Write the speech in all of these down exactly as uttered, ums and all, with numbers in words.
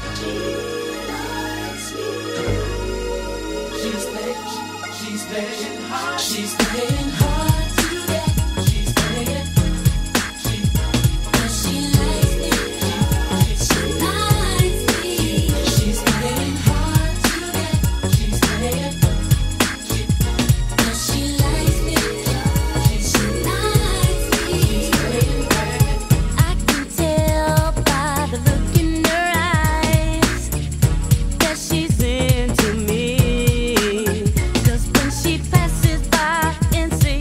She likes you. She's playing, she's playing hard. She's playing hard to get. She's playing. She, does she like me? She likes me. She's playing hard to get. She's playing. She, does she like me? She likes me. She's playing bad. I can tell by the look in her eyes that she's into me. 'Cause when she passes by and say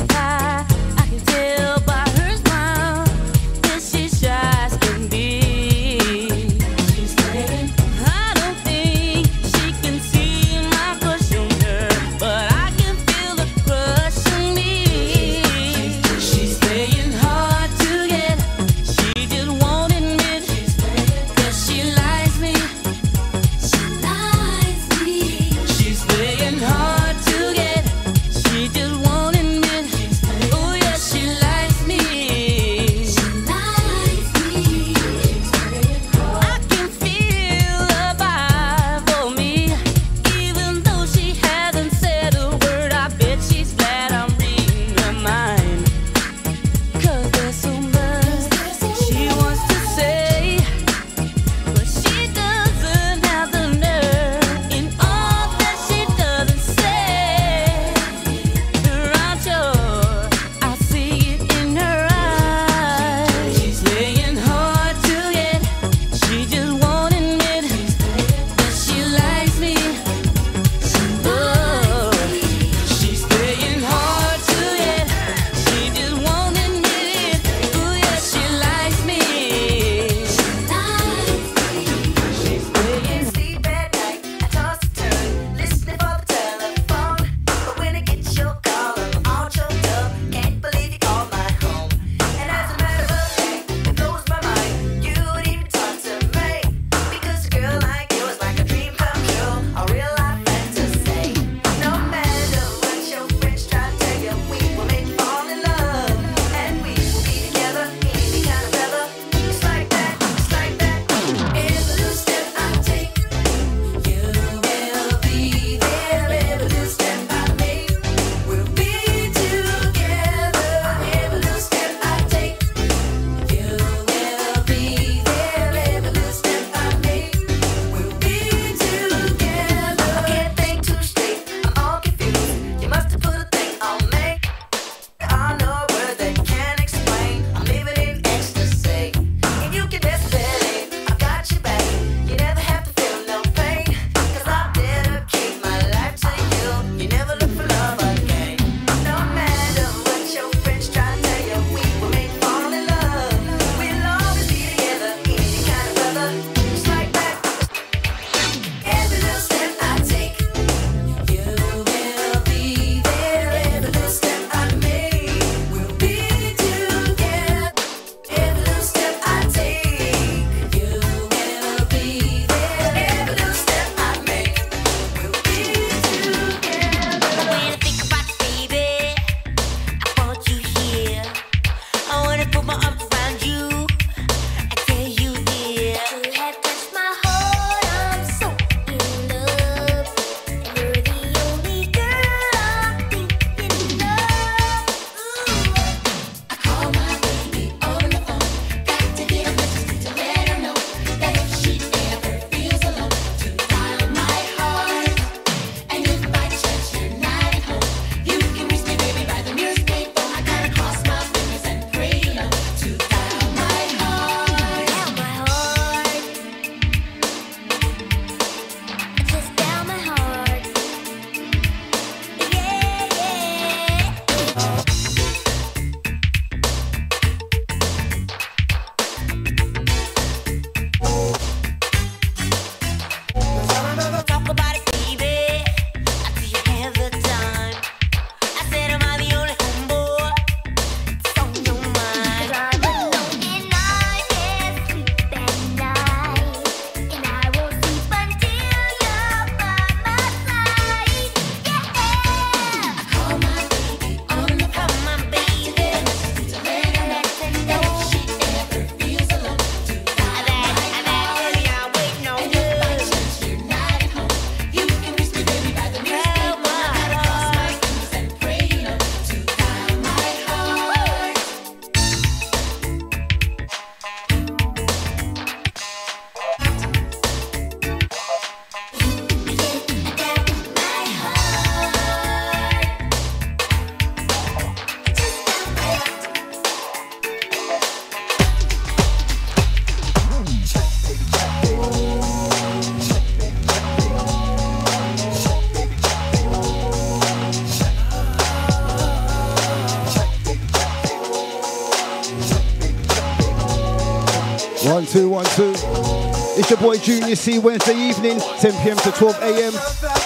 It's your boy Junior C, Wednesday evening, ten p m to twelve a m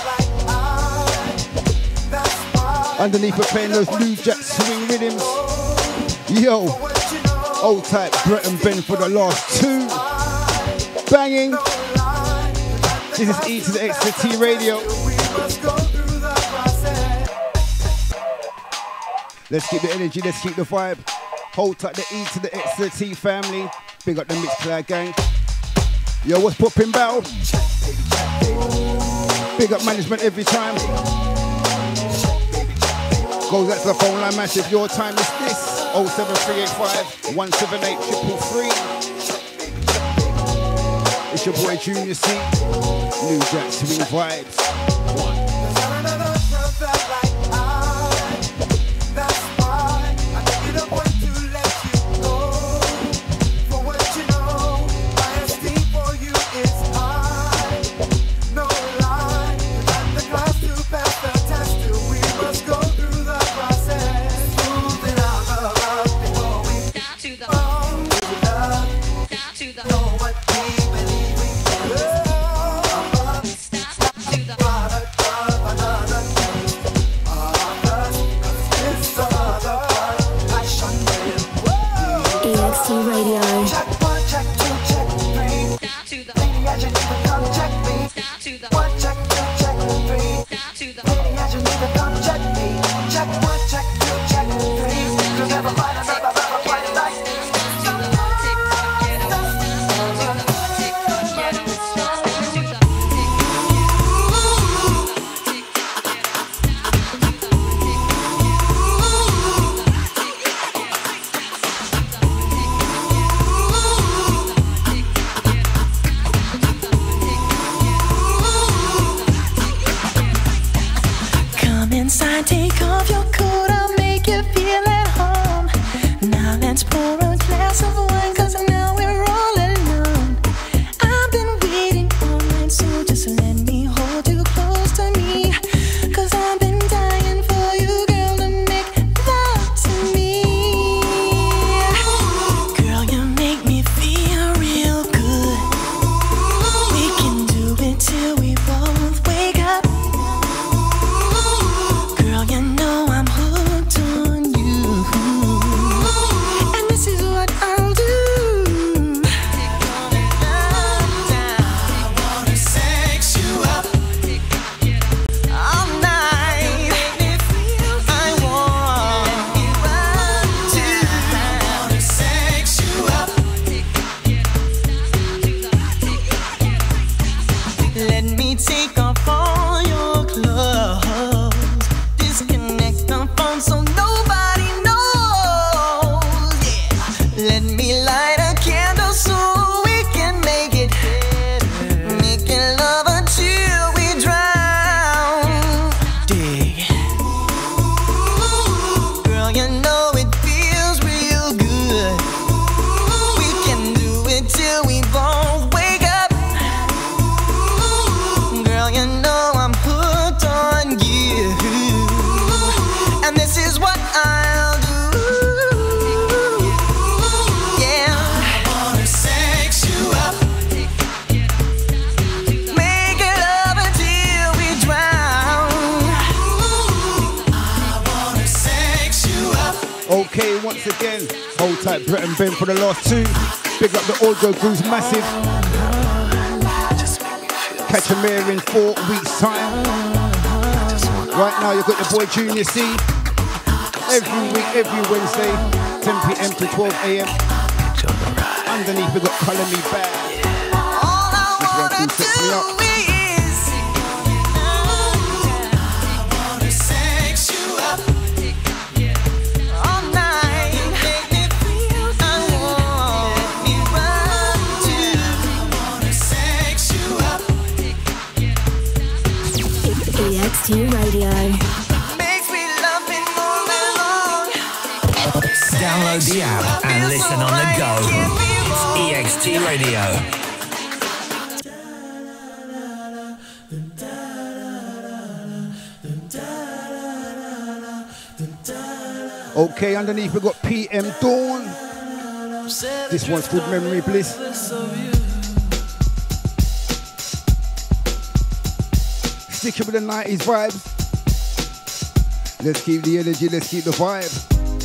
Underneath we're playing those New Jack Swing rhythms. Yo, old type Brett and Ben for the last two. Banging. This is E to the X to T Radio. Let's keep the energy, let's keep the vibe. Hold tight the E to the X to the T family. Big up the Mixcloud gang. Yo, what's poppin' Bow? Big up management every time. Goes out to the phone line massive. Your time is this. oh seven three eight five, one seven eight three three. It's your boy Junior C. New Jack Swing vibes. Brett and Ben for the last two. Big up the audio grooves massive. Catch them here in four weeks time. Right now you've got your boy Junior C. Every week, every Wednesday, ten p m to twelve a m Underneath we've got Colour Me Bad. This one called Sex Me Up. Radio. Download the app and listen on the go. It's E X T Radio. Okay, underneath we've got P M Dawn. This one's called Memory Bliss. sticking with the nineties vibes. Let's keep the energy, let's keep the vibe.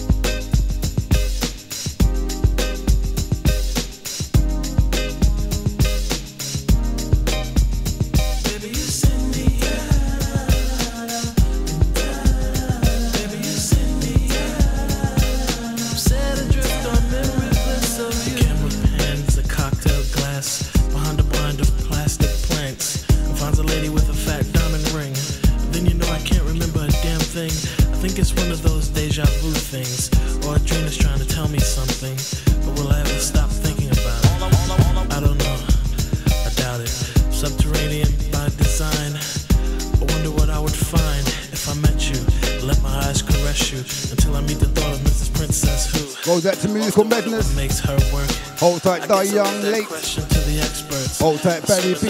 That to musical madness. Makes her work. Hold tight, die young, late. Hold tight, Barry B.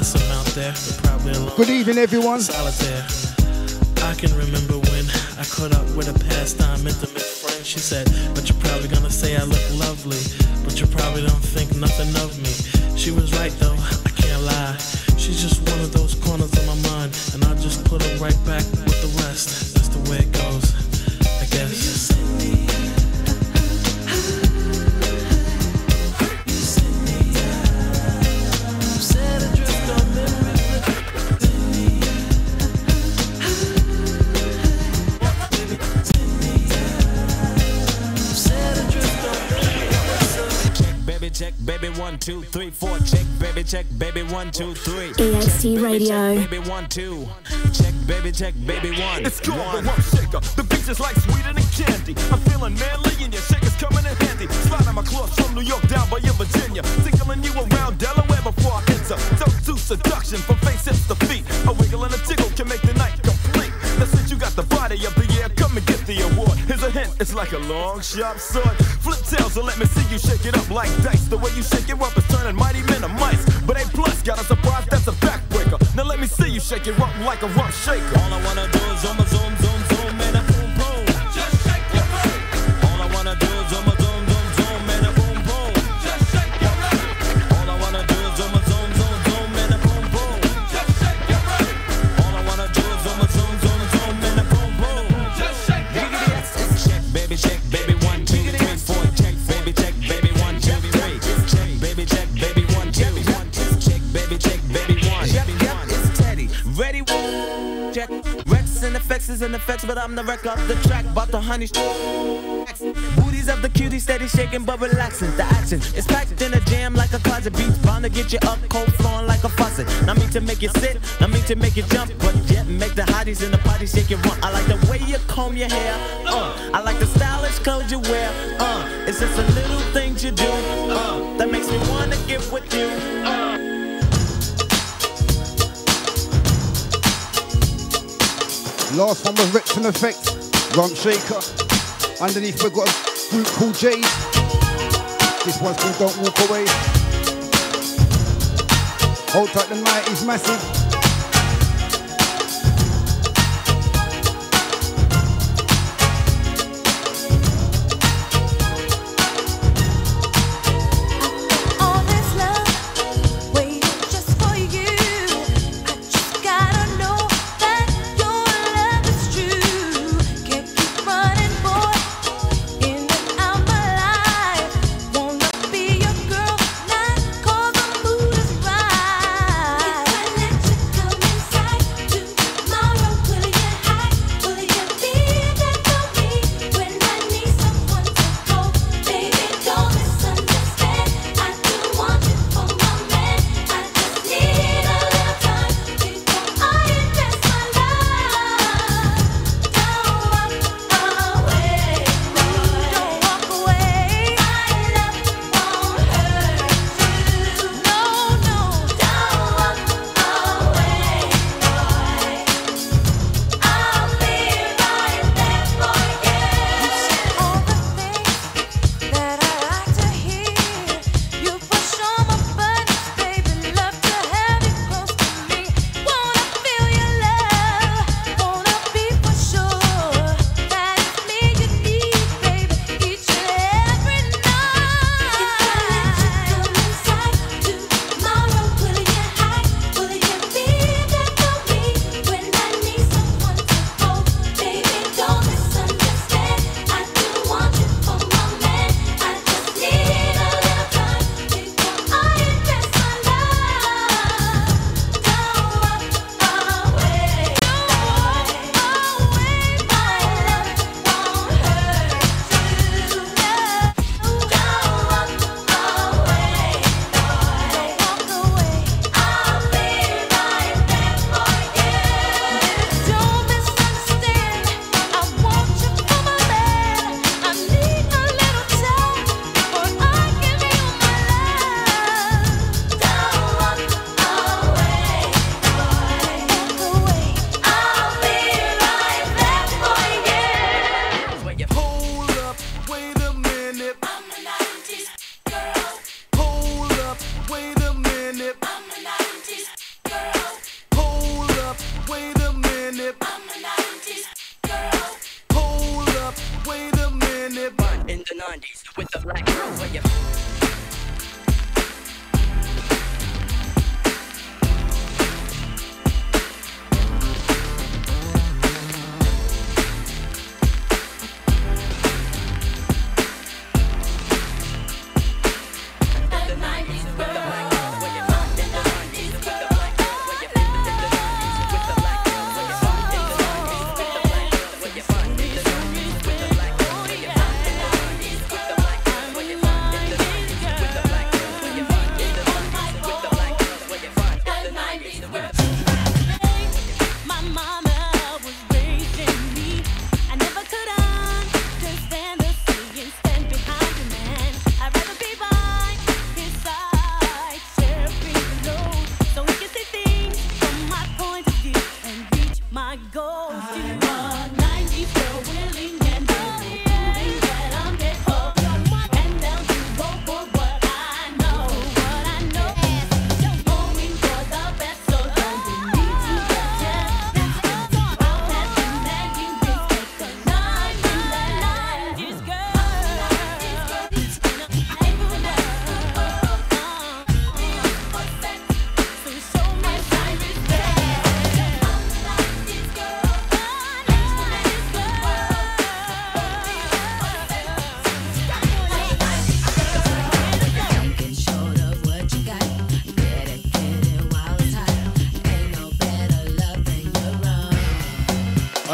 Good evening, everyone. I can remember when I caught up with a pastime intimate friend. She said, but you're probably gonna say I look lovely, but you probably don't think nothing of me. She was right though, I can't lie. She's just one of those corners of my mind, and I just put her right back with the rest. That's the way it goes, I guess. Check, baby, one, two, three, four. Check, baby, check, baby, one, two, three. E X T check, Radio. Baby, check, baby, one, two. Check, baby, check, baby, one. It's called the Rump Shaker. The beach is like sweeter than candy. I'm feeling manly and your shaker's coming in handy. Sliding my clothes from New York down by your Virginia. Tickling you around Delaware before I enter. Don't do seduction from face hips to feet. A wiggle and a tickle can make the night complete. Now since you got the body of the year, come and get the award. Here's a hint, it's like a long, sharp sword. Flip tails and let me see you shake it up like dice. The way you shake it up is turning mighty men to mice. But A plus got a surprise, that's a backbreaker. Now let me see you shake it up like a rump shaker. All I wanna do is zoom, zoom, zoom, zoom, and a boom, boom. Just shake your body. All I wanna do is zoom, zoom, zoom, zoom, and a boom, boom. Just shake your body. All I wanna do is zoom, zoom, zoom, zoom, and a boom, boom. Just shake your body. All I wanna do is zoom, zoom, zoom, zoom, and a boom, boom. Just shake your body. Check, baby, check, baby, one, two, three, four. Check, baby, check, baby, one, two, three. Check, baby, check, baby, one, two, one, two. Check, baby, check, baby, one. Yep, yep, it's Teddy. Ready, check. Rex and effects is in effects, but I'm the wreck of the track. About the honey. Booties of the cutie, steady shaking but relaxing. The action is packed in a jam like a closet. Beats bound to get you up, cold flowing like a faucet. Not mean to make you sit, not mean to make you jump, but yet make the hotties in the party shake it run. I like the way you comb your hair, uh. I like the stylish clothes you wear, uh. It's just the little things you do, uh, that makes me wanna get with you, uh. Last one was Rex and Effect, Rump Shaker. Underneath we've got a group called Jade. This one's called Don't Walk Away. Hold tight, the nineties massive. Let you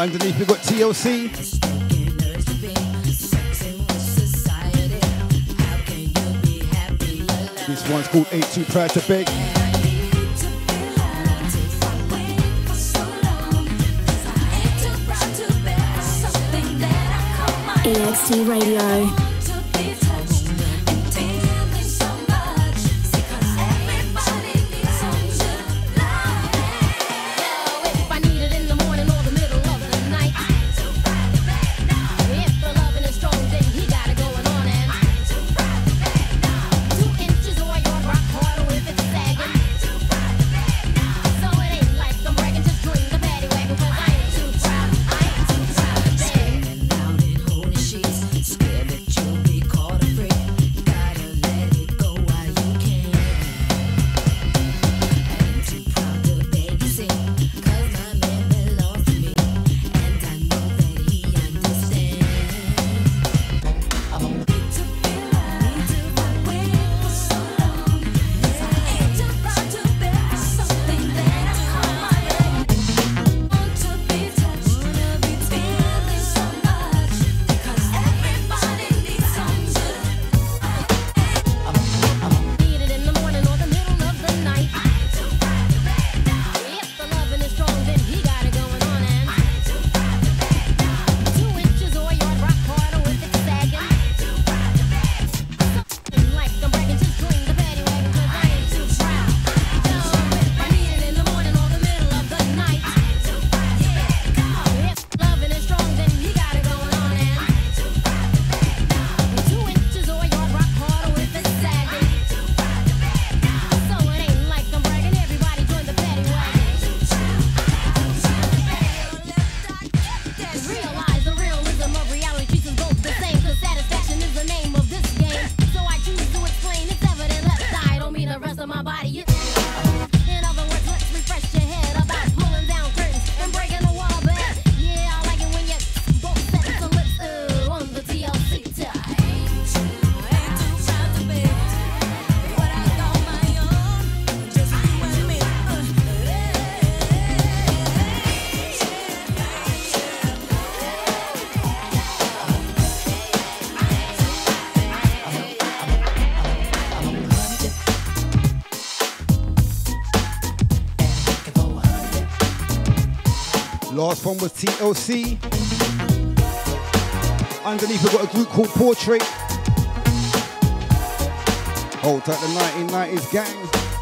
Underneath we've got T L C. This one's called Ain't Too Proud to Beg. E X T Radio. Last one was T L C. Underneath we've got a group called Portrait. Hold tight, the nineteen nineties gang.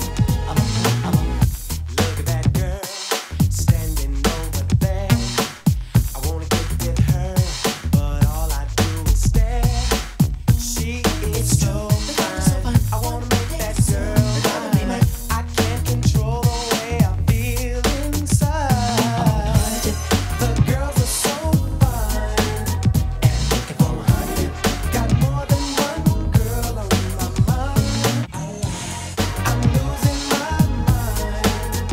Look at that girl standing over there. I wanna get with her, but all I do is stare. She is so fine. I wanna make that girl mine. I can't control the way I feel inside. The girls are so fine. And looking for a hundred. Got more than one girl on my mind. I'm losing my mind.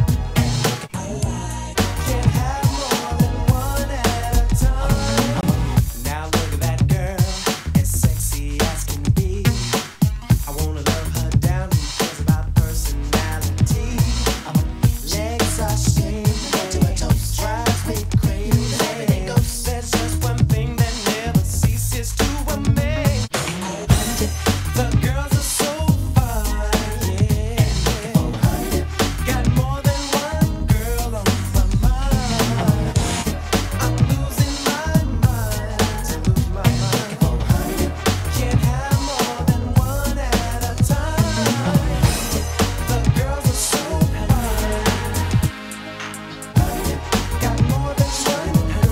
Can't have more than one at a time. Now look at that girl, as sexy as can be. I wanna love her down because of her personality. Legs are shaking, drives me crazy. There's just one thing that never ceases to amaze. The girls are so fine, yeah. Got more than one girl on my mind. I'm losing my mind, lose my mind. Can't have more than one at a time. The girls are so fine. Got more than one girl on my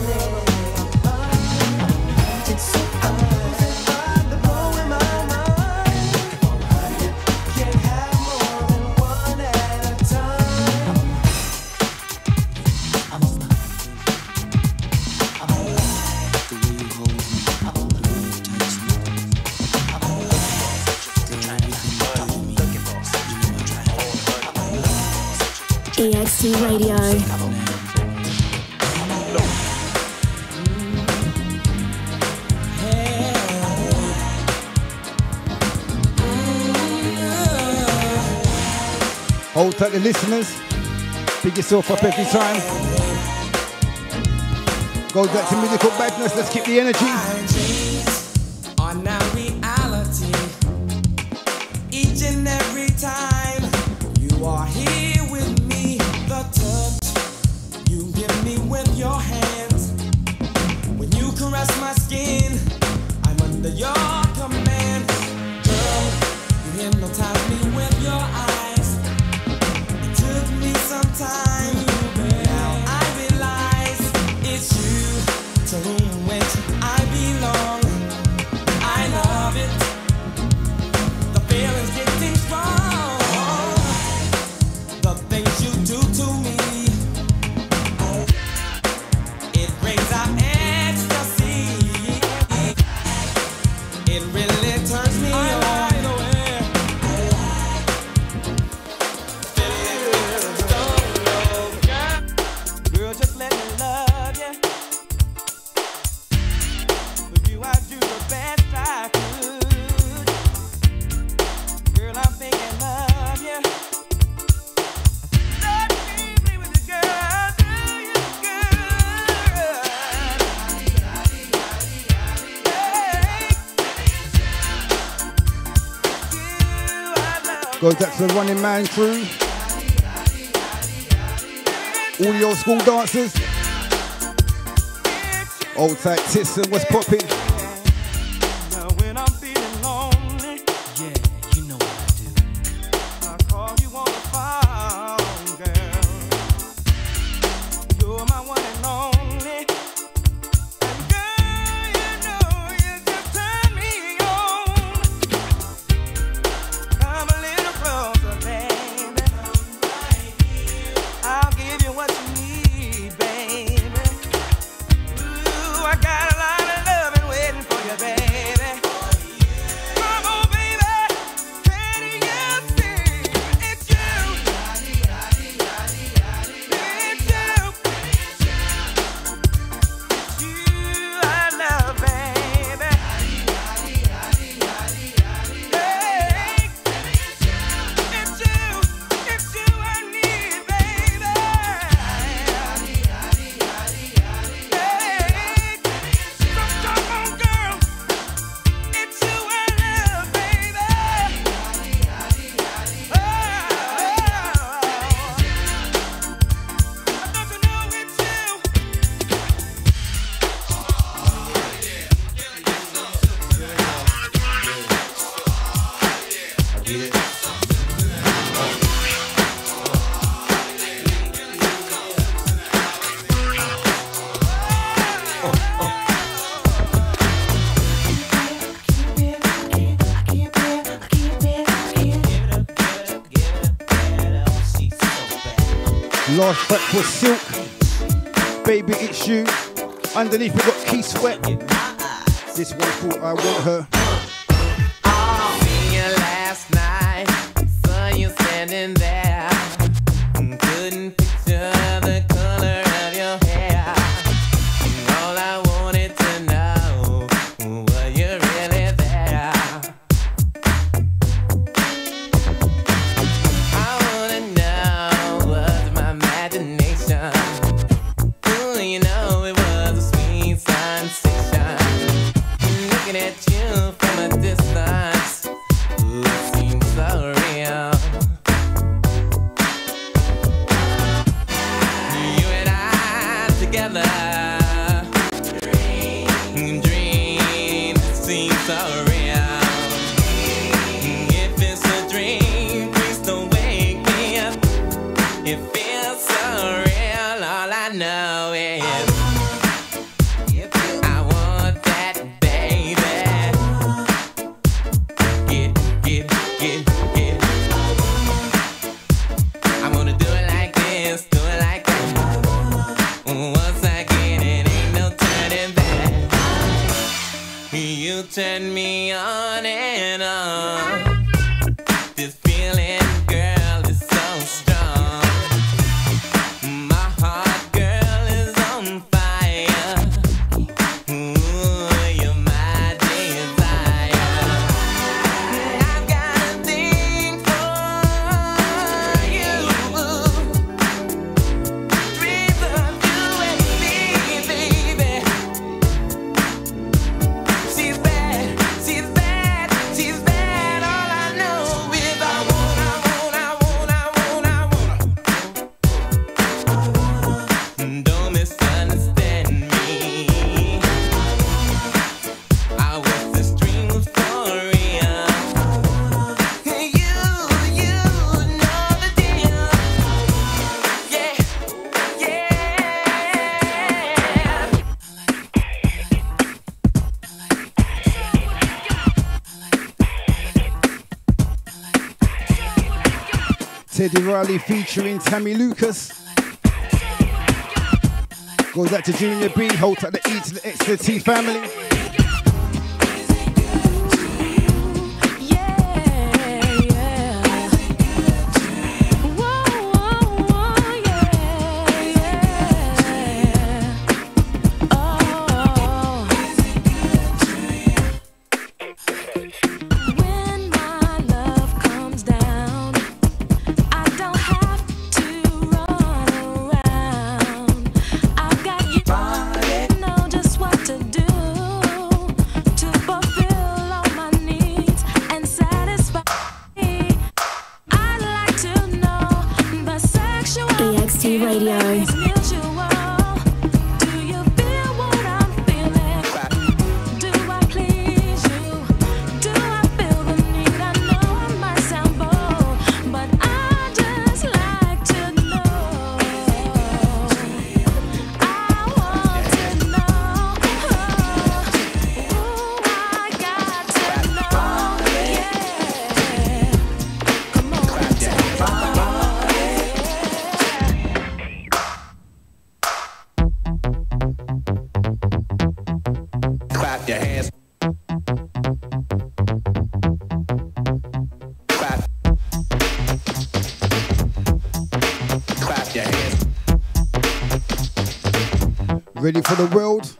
mind. So I'm losing my, the blowing my mind. Can't have more than one at a time. E X T Radio. Hold tight, the listeners. Pick yourself up every time. Goes back to Musical Badness. Let's keep the energy. Dreams are now reality. Each and every time you are here with me, the touch you give me with your hands. When you caress my skin, I'm under your command. Girl, you hypnotize me with your eyes. It took me some time, now I realize it's you to whom which I belong. I love it. The feeling's getting strong. The things you do to me, it brings out ecstasy. It really turns me on. Girl, just let me love you. For you, I'd do the best I could. Girl, I'm thinking of you. Let me be with you, girl. Do you good? You, I love. Goes back to the Running Man crew. All the old school dancers. Old tight tits and what's popping. Now when I'm feeling lonely, yeah, you know what I do. I call you on the phone, girl. You're my one and only. And girl, you know you just turn me on. Come a little closer, baby. I'll give you what you need, baby. Ooh, I got a lot of loving waiting for you, baby. Come on, baby. Can you see? It's you. It's you. It's you I love, baby. Hey, it's you. It's you I need, baby. Hey, so come on, girl. It's you I love, baby. Oh, don't you know it's you? Last track was Silk. Baby, it's you. Underneath we got Key Sweat. This one called I Want Her. Seen you last night, saw you standing there. Couldn't picture the color of your hair. And all I wanted to know, were you really there? I wanna know, was my imagination? Ooh, you know it was a sweet sensation. Looking at you from a distance, ooh, it seems so real. You and I together, dream, dream, it seems so real. If it's a dream, please don't wake me up. It feels so real, all I know is I want that, baby. Get, get, get, get. I wanna do it like this, do it like that. Once I get it, ain't no turning back. You turn me on and on. This feeling, girl, is so strong. My heart, girl, is on fire. Ooh, you're my desire. I've got a thing for you. Dreams of you and me, baby. Teddy Riley featuring Tammy Lucas. Goes out to Junior B, hold at the E to the X to the T family. Ready for the world?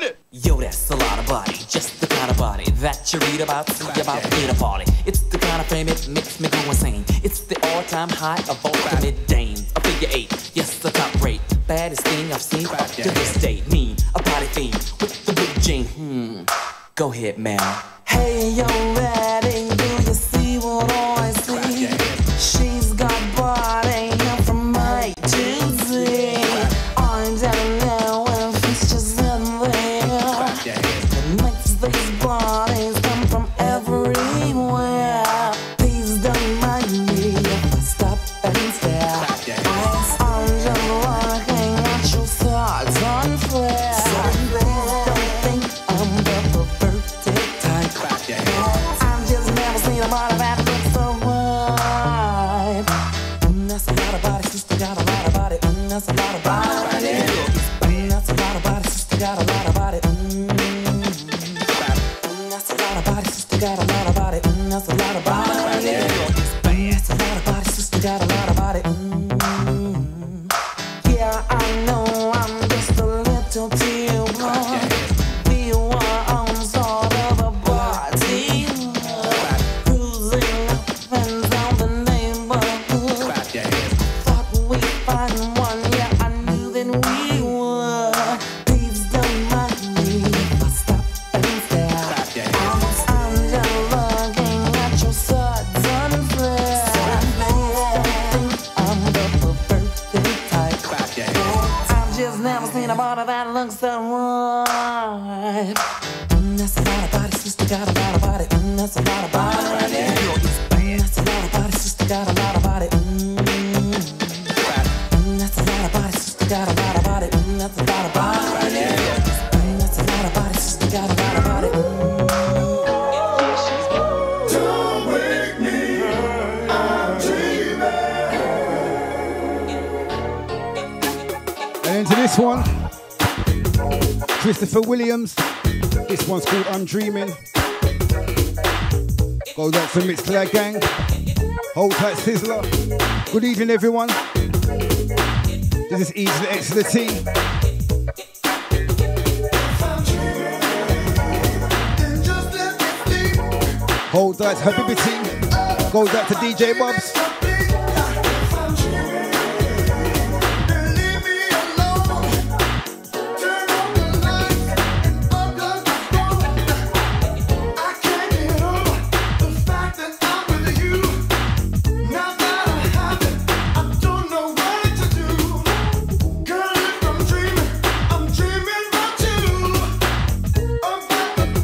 Yo, that's a lot of body, just the kind of body that you read about, see about in a party. It's the kind of frame it makes me go insane. It's the all-time high of ultimate dames. A figure eight, yes, the top rate. Baddest thing I've seen up to this day. Mean, a body fiend with the blue jean. Hmm, go ahead, man. Hey, yo, Redding, do you see what I see? She's got body from A to Z. I don't know if it's just in there. It makes these bodies come from everywhere. Please don't mind me if I stop and stare. I'm just looking at your thoughts unfair. Don't think I'm the perverted type. I've just never seen a body that looks so right. And that's a lot of body, sister got a lot of body. And that's a lot of body. And that's a lot of body, sister got a lot of body. And that's a lot of body, sister got a lot of body. And that's a lot of body. And that's a lot of body, sister got a lot of body. Mm. Yeah, I know I'm just a little too blind. We were on sort of a party, cruising up and down the neighborhood. Thought we'd find one, yeah, I knew that we would. Please don't mind me if I stop and stare. I'm just looking at your suds unfair. Don't think I'm the perverted type. I've just never seen a body that looks so right. And that's a lot of body, sister got a lot of body. And that's a lot of body. And that's a lot of body, sister got a lot of body. Mm. And that's a lot of body, sister got a lot of body. And that's a lot of body. And that's a lot of body, sister got a lot of body. Don't wake me, I'm dreaming. And into this one, Christopher Williams. This one's called I'm Dreaming. Goes out to Mixcloud Gang. Hold tight, Sizzler. Good evening, everyone. This is E to the X to the T. Hold tight, Habibity. Goes out to D J Bubs.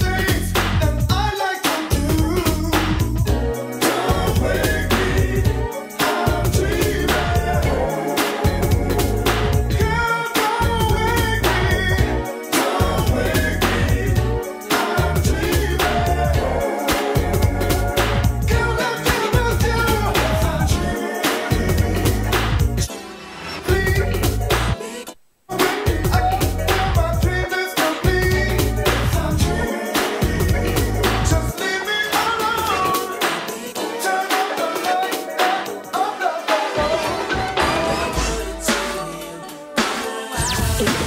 Don't wake me,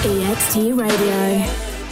E X T Radio.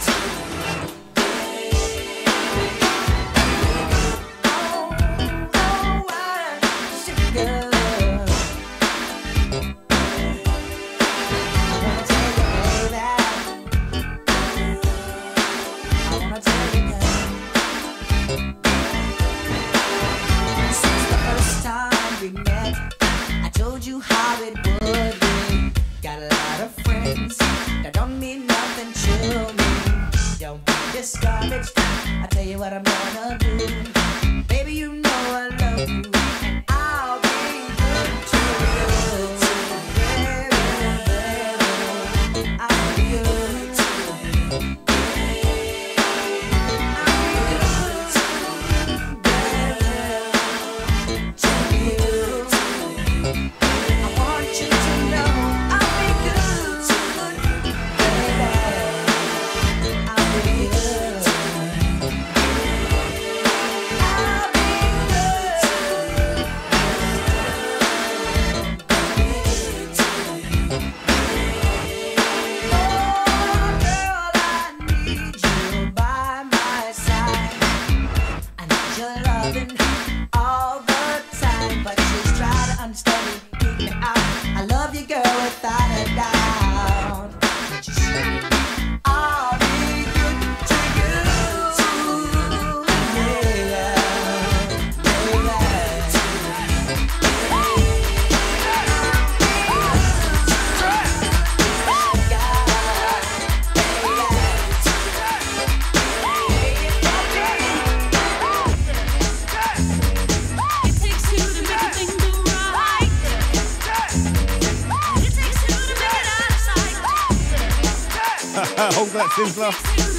Hold that, Sizzler.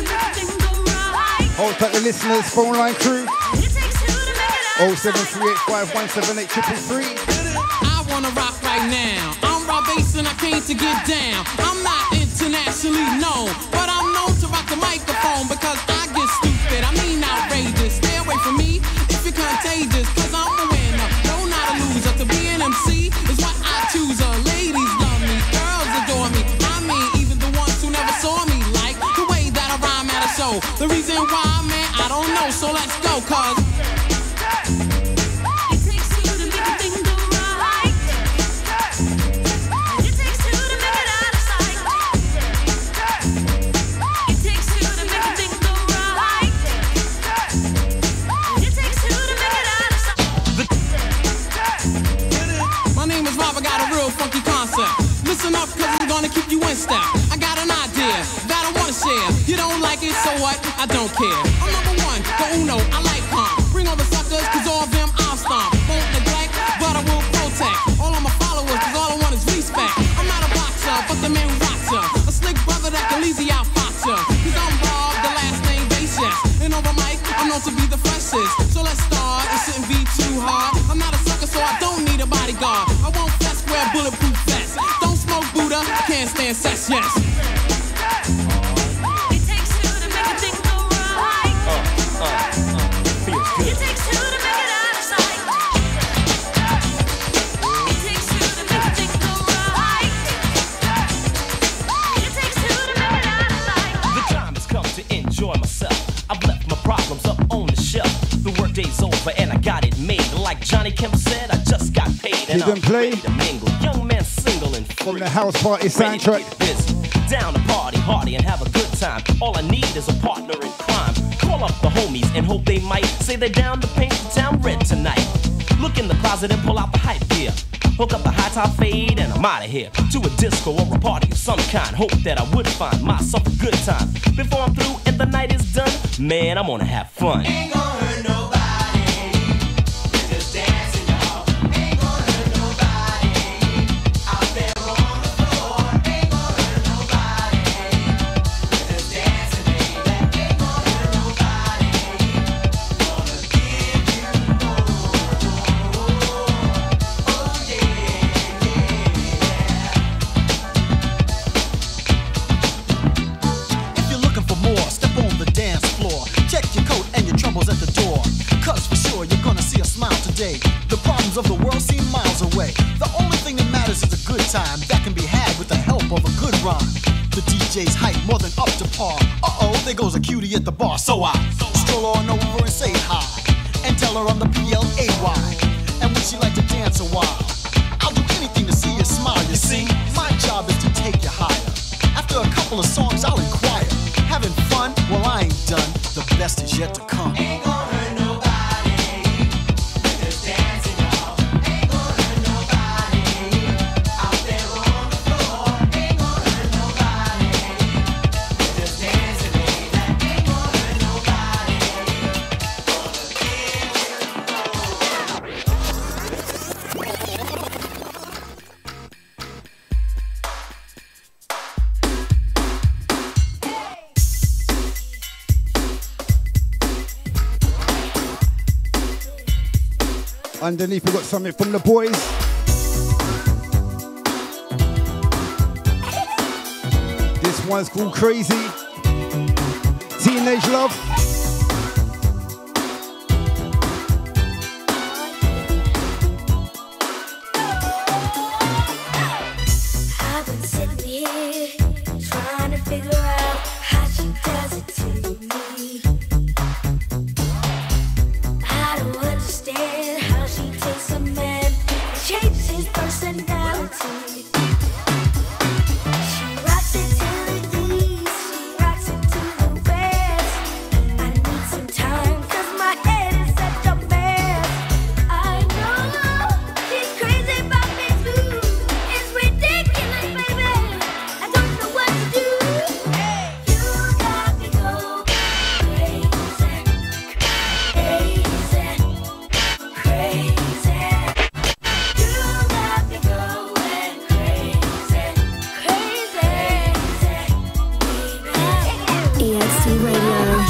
Hold that, the listeners, phone line crew. oh seven three eight five one seven eight three three. I wanna rock right now. I'm Rob Bass and I came to get down. I'm not internationally known, but I'm known to rock the microphone because I get stupid. I mean outrageous. Stay away from me if you're contagious, cause I'm the winner. No, not a loser. To be an M C is what I choose. Uh, ladies love me, girls adore me. I mean, even the ones who never saw me like the way that I rhyme at a show. The reason why, man, I don't know. So let's go, cause listen up, cause I'm gonna keep you in step. I got an idea that I wanna share. You don't like it, so what? I don't care. I'm number one, the uno, I like calm. Bring all the suckers, cause all of them I'll stomp. Won't neglect, but I will protect all of my followers, cause all I want is respect. I'm not a boxer, but the man who rocks ya. A slick brother that can easy out fox ya. Cause I'm Rob, the last name Bass, yes. And over mic, I'm known to be the freshest. So let's start, it shouldn't be too hard. I'm not a sucker, so I don't need a bodyguard. I won't fess, wear bulletproof vest. Don't smoke Buddha, can't stand sex, yes. It takes two to make a thing go right. Uh, uh, uh, feels good. It takes two to make it out of sight. It takes two to make a thing go right. It takes two to make it out of sight. The time has come to enjoy myself. I've left my problems up on the shelf. The workday's over and I got it made. Like Johnny Kemp said, I just got paid. And Didn't I'm play. ready to mingle. Young man single and free. From the house party soundtrack. Down to party, hardy, and have a good time. All I need is a partner in crime. Call up the homies and hope they might say they're down to paint the town red tonight. Look in the closet and pull out the hype gear. Hook up the high top fade and I'm out of here. To a disco or a party of some kind. Hope that I would find myself a good time. Before I'm through and the night is done, man, I'm gonna have fun. Ain't gonna hurt nobody. We're just dancing, y'all. Ain't gonna hurt nobody. Out there on the floor. Ain't gonna hurt nobody. We're just dancing, baby. Ain't gonna hurt nobody. Gonna give you more. Oh, yeah, If you're looking for more, step on the dance floor. Check your coat and your troubles at the door. Cause for sure you're gonna see a smile today. The problems of the world seem miles away. The only thing that matters is a good time that can be had with the help of a good rhyme. The D J's hype more than up to par. Uh-oh, there goes a cutie at the bar. So I stroll on over and say hi and tell her I'm the P L A Y. And would she like to dance a while? I'll do anything to see you smile, you see. My job is to take you higher. After a couple of songs, I'll inquire. Having fun? Well, I ain't done. The best is yet to come. Ain't gonna hurt nobody. Just dancing, y'all. Ain't gonna hurt nobody. Out there on the floor. Ain't gonna hurt nobody. Just dancing, baby. Ain't gonna hurt nobody. Underneath, we got something from the boys. This one's called Crazy. Teenage Love. I've been sitting here trying to figure out how she does it to me. I don't understand how she takes a man and changes his personality. She rocks it to the east, she rocks it to the west. I need some time 'cause my head is such a mess. I know she's crazy about me too. It's ridiculous, baby. I don't know what to do. You got me going crazy, crazy, crazy. You got me going crazy, crazy, E X T Radio.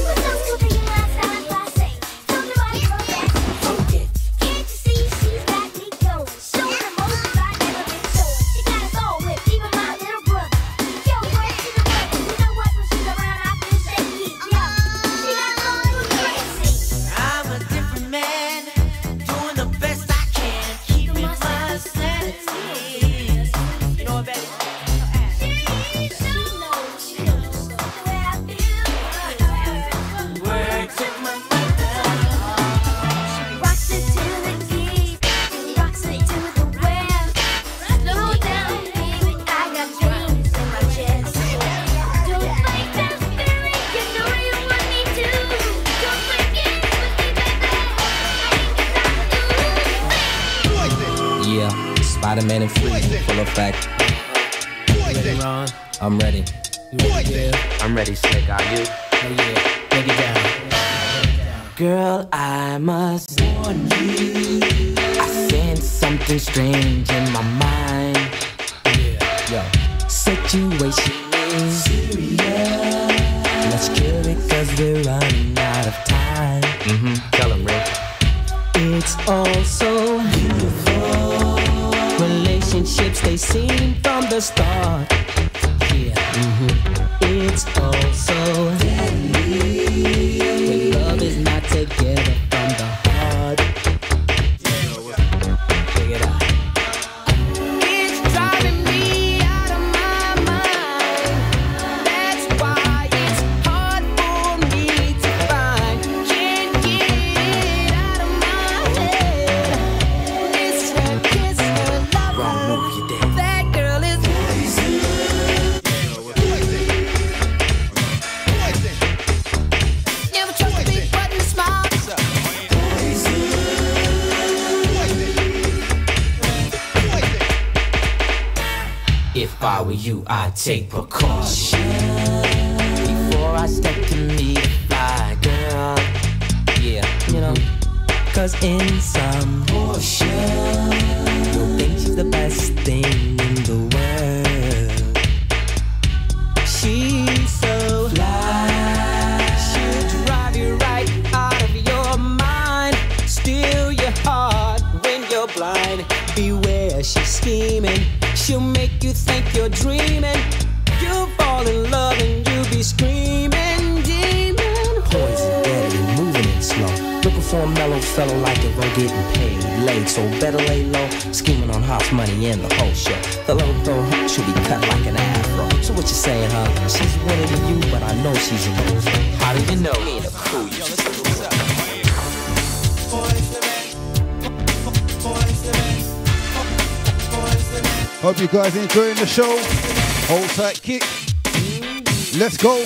I'm a different man, doing the best I can, keeping my sanity. You know what, baby? Word to my mother. Rocks it to the east, rocks it to the west. Slow down, baby, I got dreams in my chest. Don't fight that spirit, you know you want me to. Don't forget with me, baby. Yeah, Spider-Man and Free, full effect. Ready, Ron? I'm ready. You ready, Dave? I'm ready, Slick. Are you? Oh yeah, break it down. Girl, I must warn you. I sense something strange in my mind. Yo, situation is serious. Let's cure it 'cause we're running out of time. Mm-hmm. Tell him, Rick. It's all so beautiful. Relationships, they seem from the start. Yeah. Mm-hmm. It's all so deadly when love is not together from the heart. Check it out. It's driving me out of my mind. That's why it's hard for me to find. Can't get it out of my head. It's her kiss, her love. Wrong move, you dead. That girl is crazy. Never trust a big button to smile. If I were you, I'd take precaution before I step to meet a fly girl. Yeah, you know, 'cause in some portion, you'll think she's the best thing in the world. She's so fly, she'll drive you right out of your mind, steal your heart when you're blind. Beware, she's scheming. She'll make you think you're dreaming. You'll fall in love and you'll be screaming, demon. Poison, deadly, moving it slow. Looking for a mellow fellow like it, we're getting paid late. So better lay low, scheming on house money and the whole show. The little throw her should be cut like an afro. So what you saying, huh? She's winning to you, but I know she's a loser. How do you know? Me and a crew, you just a loser. Hope you guys enjoying the show. Hold tight, kick. Let's go.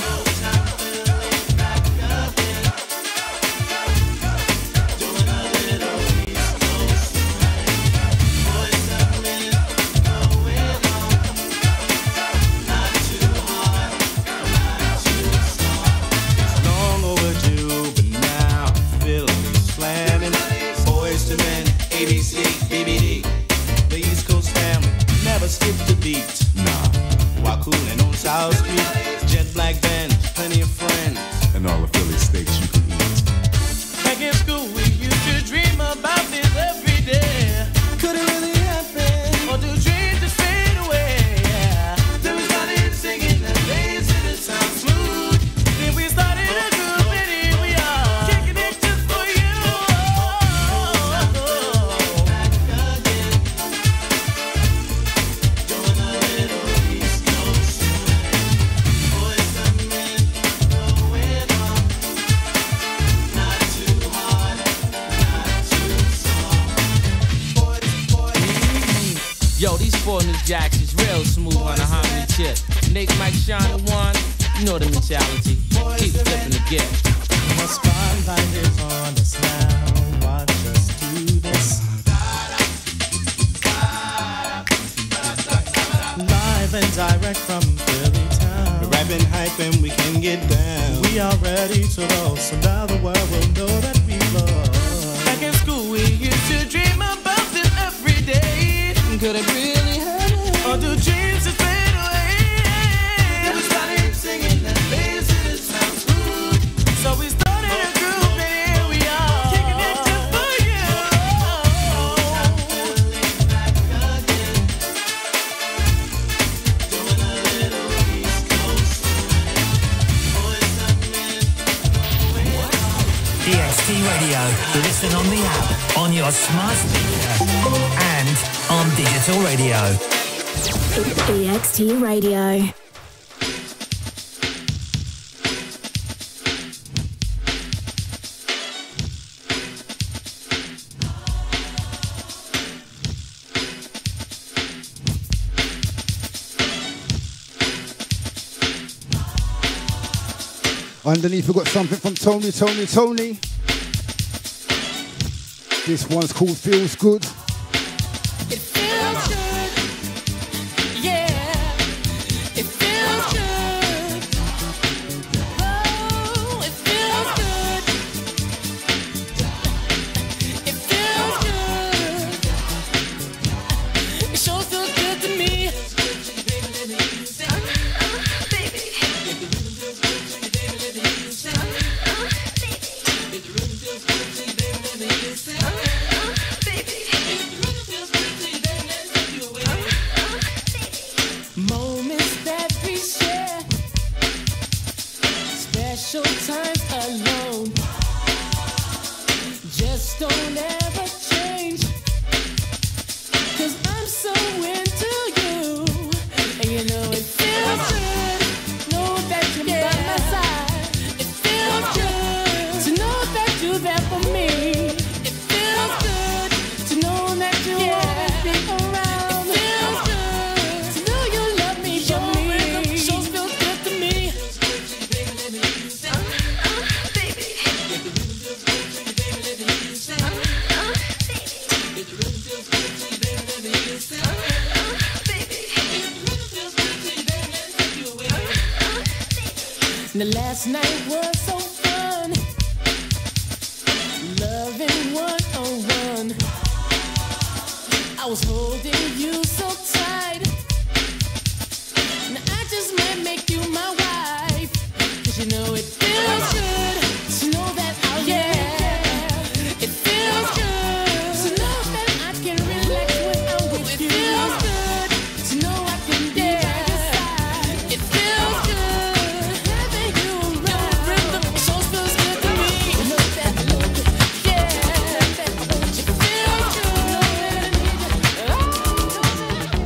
Long overdue, but now I feel me slamming. Boys to men, A B C, B B D. The East Coast family never skipped a beat. Nah, while cooling on South Street, jet black band, plenty of friends, and all the Philly steaks you can eat. back in school, we used to dream about this every day. Could it really happen? Or do dreams just fade away? Then we started singing and bass and it sounds smooth. Then we started a group and here we are, kicking it just for you. Yo, these four new jacks is real smooth on the harmony chip. Nick, Mike, Sean, the one, you know the mentality. Keep flipping the gift. The spotlight is on us now. Watch us do this. Live and direct from Philly town. We're rapping, hyping, we can get down. We are ready to roll, so now the world will know that we love. Back in school, we used to dream about this every day. Could it really happen? Or do dreams just fade away? Then we started singing that bass and it sounds smooth. So we started a group and here we are, kicking it just for you. E X T Radio. Listen on the app, on your smart speaker, and on digital radio. E X T Radio. Underneath, we got something from Tony, Tony, Tony. This one's called Feels Good. It feels good. Yeah. It feels good. Oh, it feels good. It feels good. It sure feels good to me. Moments that we share, special times alone, just don't ever change. 'Cause I'm so into you, and you know it feels good. Know that you're by my side. It feels good to know that you're there for me. It feels good to know that you always be around. It feels good to know you love me for me. Sure feels good to me. The last night was so fun, loving one on one. I was holding you so tight. Now I just might make you my wife, 'cause you know it feels good to know that I'll yeah. It feels good to know that I can relax when I'm with you. It feels good to know I can be by your side. It feels good having you around. It sure feels good to me. You know that I love it. Yeah, that I want you. It feels good. Oh.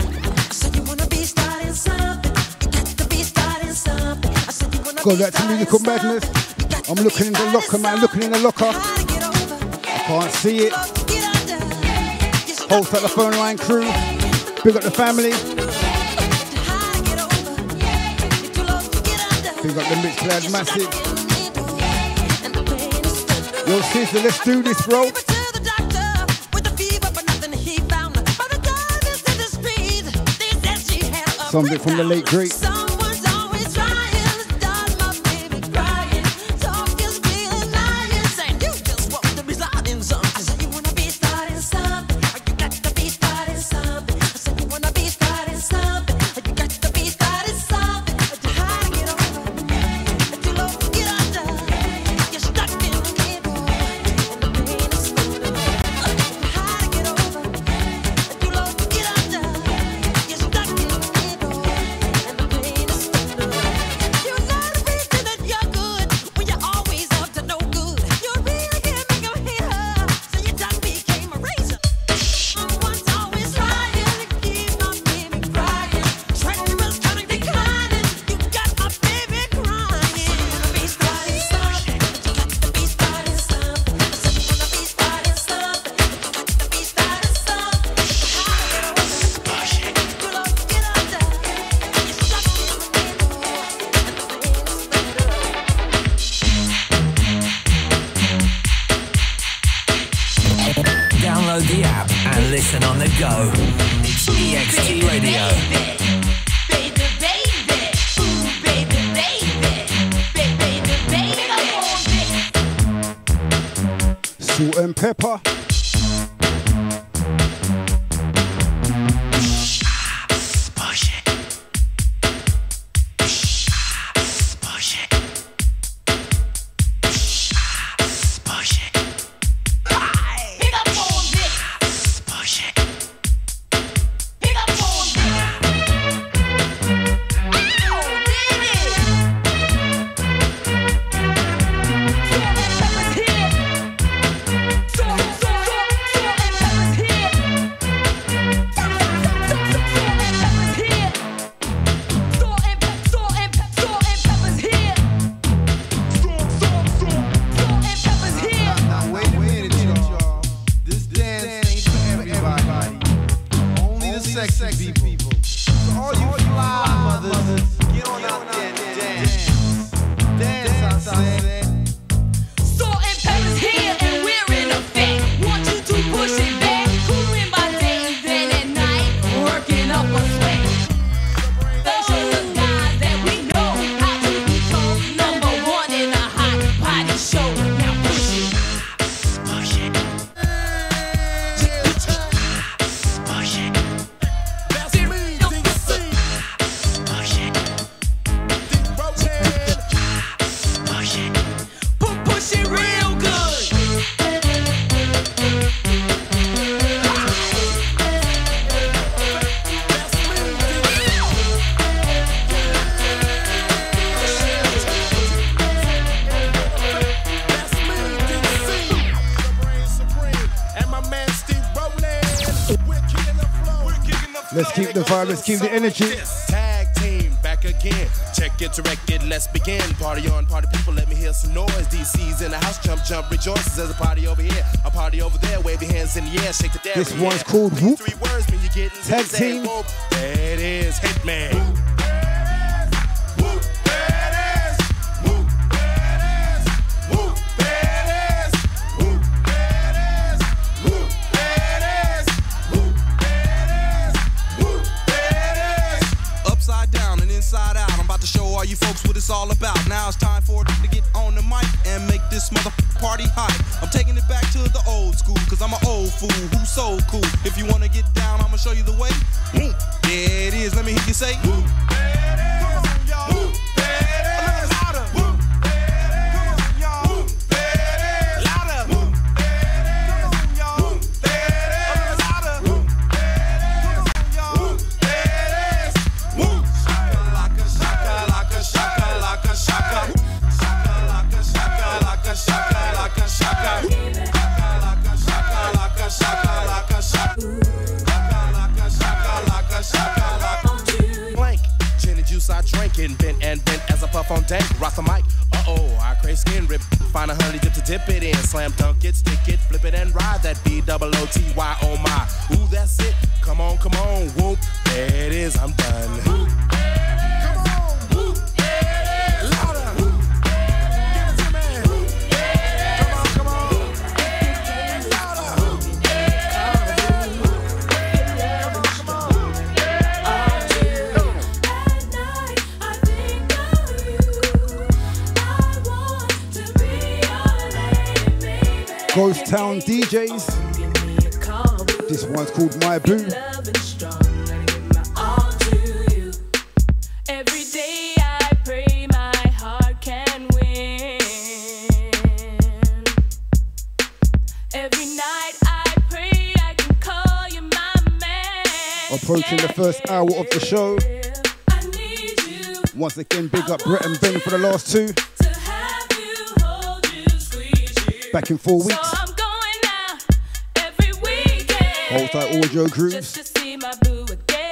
Go back to Musical Madness. I'm looking in the locker, man, looking in the locker. I can't see it. Hold up the phone line crew. Big up the family. Big up the Mixcloud Massive. Yo, sister, let's do this, bro. Something from the late great. Pepper. Let's keep the vibe, let's keep the energy. Tag team back again. Check it, direct it, let's begin. Party on, party people, let me hear some noise. D C's in the house, jump, jump, rejoices. There's a party over here, a party over there. Wave your hands in the air, shake the dance. This one's called Whoop. Three words mean you get Tag team. There it is, Hitman. All you folks what it's all about. Now it's time for it to get on the mic and make this mother party hot. I'm taking it back to the old school, cause I'm an old fool who's so cool. If you wanna get down, I'ma show you the way. Woo. There it is, let me hear you say woo. Shaka, juice I drink and bent and bent as I puff on dank. Rock the mic, uh-oh, I crave skin rip. Find a honey dip to dip it in. Slam dunk it, stick it, flip it and ride that B O O T Y, oh my. Ooh, that's it, come on, come on, whoop. There it is, I'm done. Ghost Town D Js. This one's called My Boo. Every day I pray my heart can win. Every night I pray I can call you my man. Approaching the first hour of the show. Once again, big up Brett and Ben for the last two. Back in four weeks. So I'm going out every weekend. Hold tight, Audio Grooves. Just to see my boo again.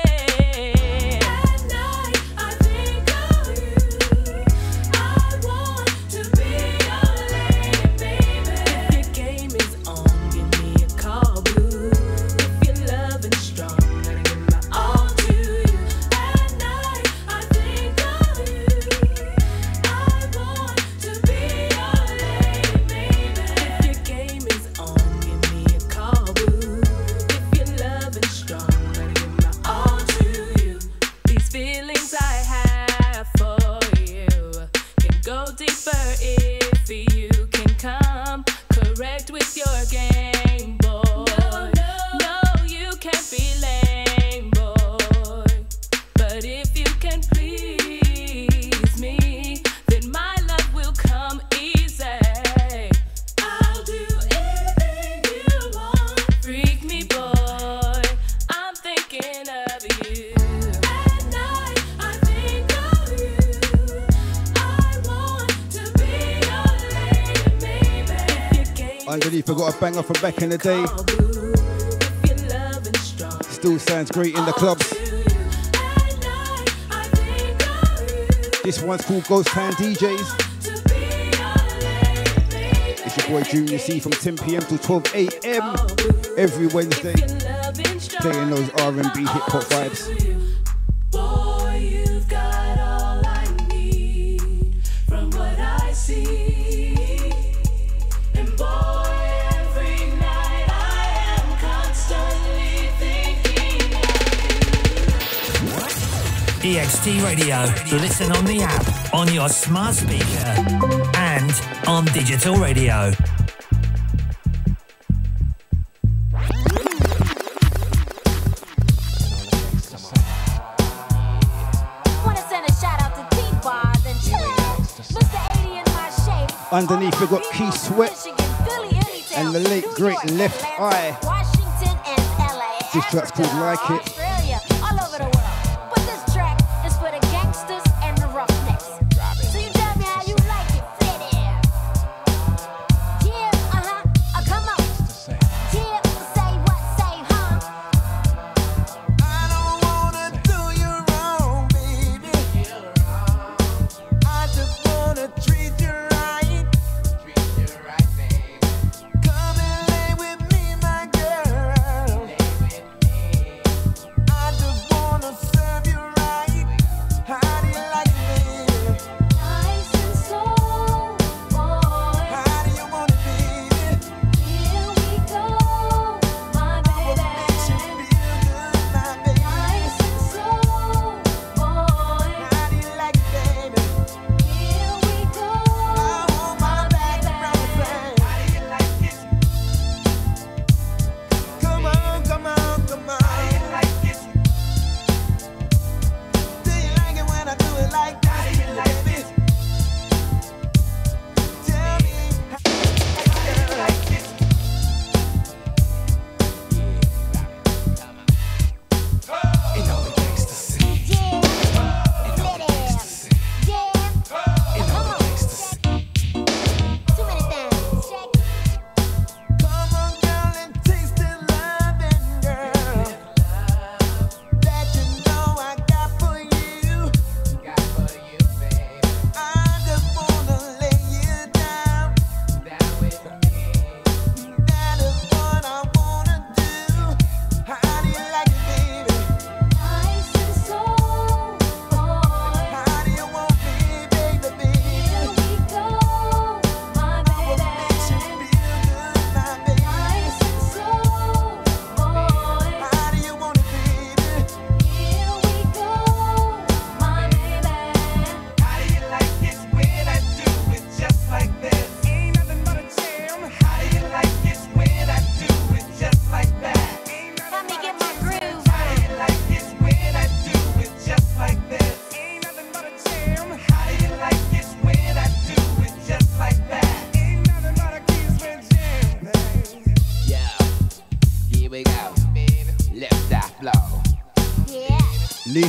At night, I think of you. I want to be your lady, baby. If your game is on, give me a call, boo. If you're loving strong, gotta give my all to you. At night, I think of you. I want to be your lady, baby. If your game is on, give me a call, boo. If you're loving strong, gotta give my all to you. These feelings I have for you can go deeper if you can come correct with your game, boy. No, no, you can't be lame, boy. But if you can please me, then my love will come easy. I'll do anything you want. Freak me, boy. I'm thinking of you. At night, I think of you. I want to be your lady, baby. If your game Underneath, I got a banger from back in the day. if you're loving strong, Still sounds great in the clubs. This one's called Ghost Town D Js. It's your boy Junior C from ten p m to twelve a m every Wednesday, playing those R and B hip hop vibes. boy, you've got all I need from what I see. And boy, every night I am constantly thinking of you. E X T Radio. Listen on the app, on your smart speaker, and on digital radio. Wanna send a shout out to T-Bars and Chill. Mister eighty in my shape. Underneath, we got Key Sweat and the late great Left Eye. Washington and L A. This track's called Like It. Australia, all over the world. But this track is for the gangsters and the roughnecks. So you tell me how you like it, fit it. Yeah, uh-huh, uh, come on. Yeah, say what, say, huh? I don't wanna do you wrong, baby. I just wanna treat you right. Come and lay with me, my girl.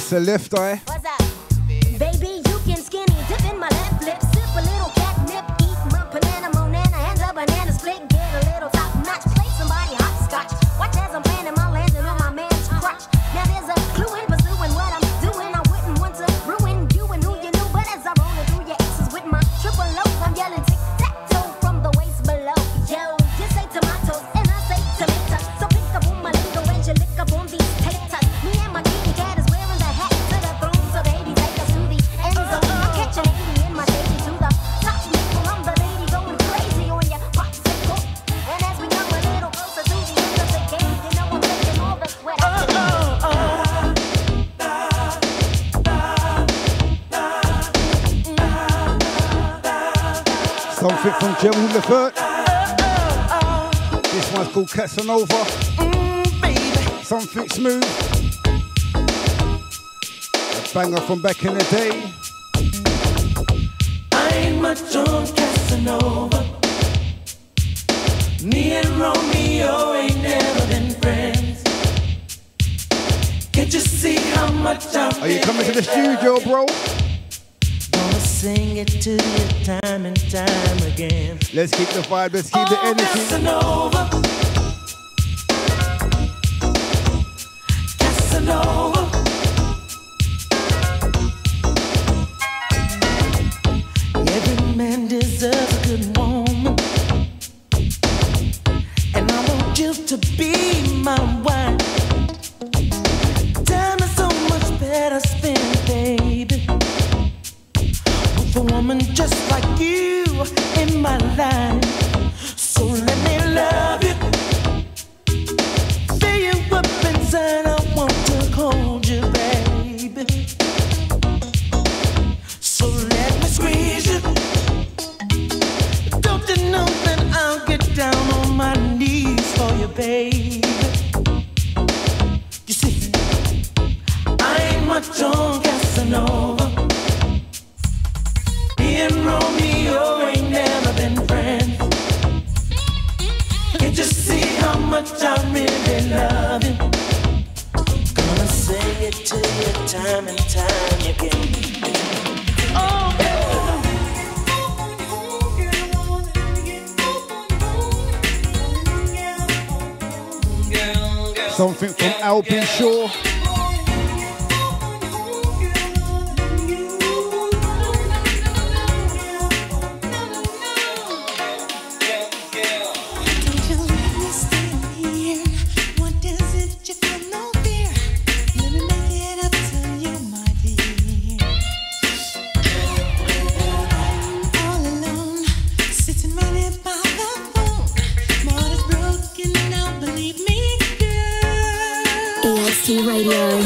That's a left eye. What's up? Baby, you can skinny dip in my left lip, sip a little catnip, eat my banana monana, hands up banana split, get a little top notch, play somebody hopscotch. Watch as I'm playing my landing on my man's crotch. Now there's a clue in pursuing what I'm doing. I wouldn't want to ruin you and who you knew, but as I roll it through your X's with my triple O's, I'm yelling tic tac toe from the waist below. Yo, you say tomatoes and I say tomatoes, so pick up on my lingo and you lick up on these taters. Me and my kitty cat is wearing the hat to the throne, so baby take us to the end zone. I catch a lady in my daisy to the top nickel. I'm the lady going crazy on ya popsicle. And as we come a little closer to the end of the game, you know I'm taking all the sweat. Oh, oh, oh. Something from Gerald Lefert. This one's called Casanova. Something smooth. A banger from back in the day. I ain't much on Casanova. Me and Romeo ain't never been friends. Can't you see how much I'm Are you coming to the studio, bro? Gonna sing it to you time and time again. Let's keep the vibe, let's keep the Oh, energy. Casanova. Casanova. Every man deserves a good woman, and I want you to be my wife. Time is so much better spent, baby, with a woman just like you in my life. So let me love you, fill you up inside. I want to hold you, baby. So let me squeeze you. Don't you know that I'll get down on my knees for you, baby? You see, I ain't much on Casanova. Me and Romeo ain't never been friends. Can't you see how much I really love you? Gonna sing it to you time and time again. Oh, Something from Albion Shaw. E X T Radio.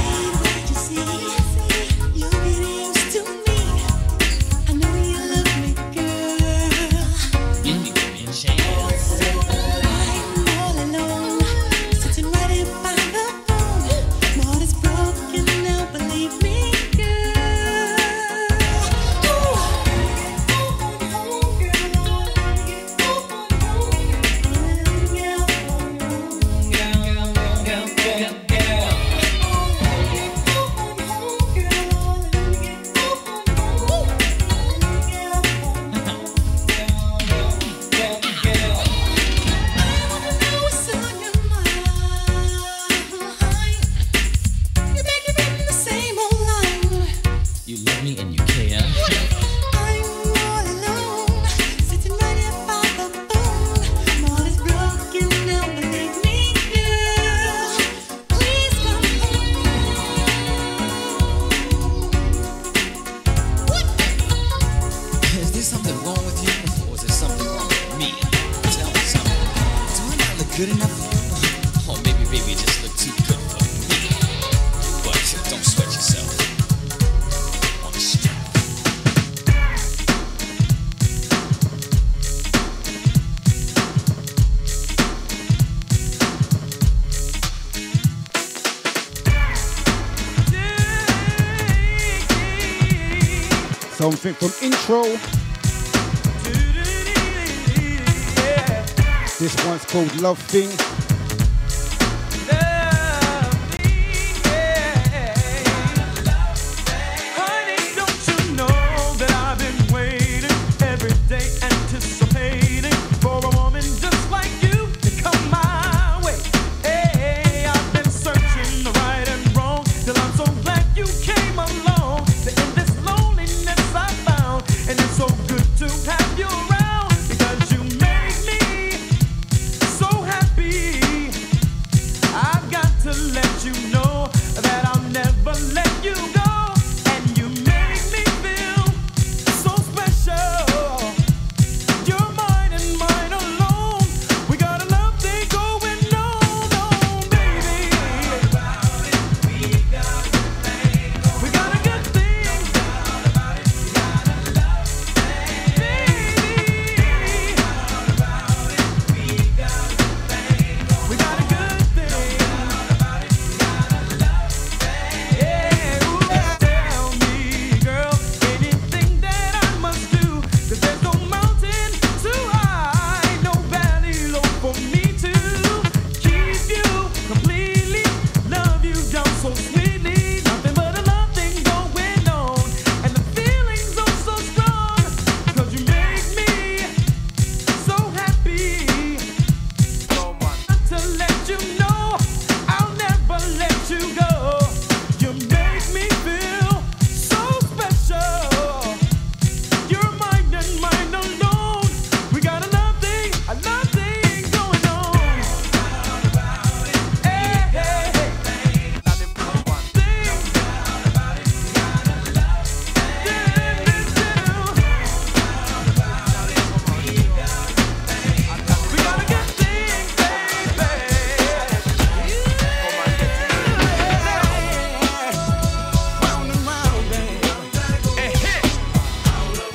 good enough? Oh, maybe, baby, just look too good for me. But don't sweat yourself. On the street. Something from Intro. This one's called Love Thing. Love me, yeah.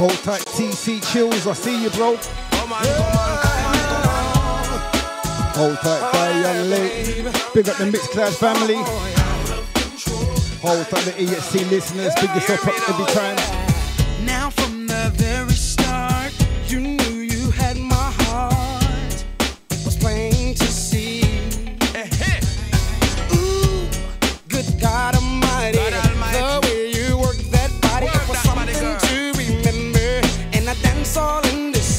Hold tight, T C Chills. I see you, bro. Hold tight, die young lady. Big up the Mixcloud family. Hold tight, the E S C listeners. Big yourself up every time. Now from the very start, you knew you had my heart. It was plain to see. Ooh, good God Almighty, the way you work that body, it was something to remember. And I dance all in this.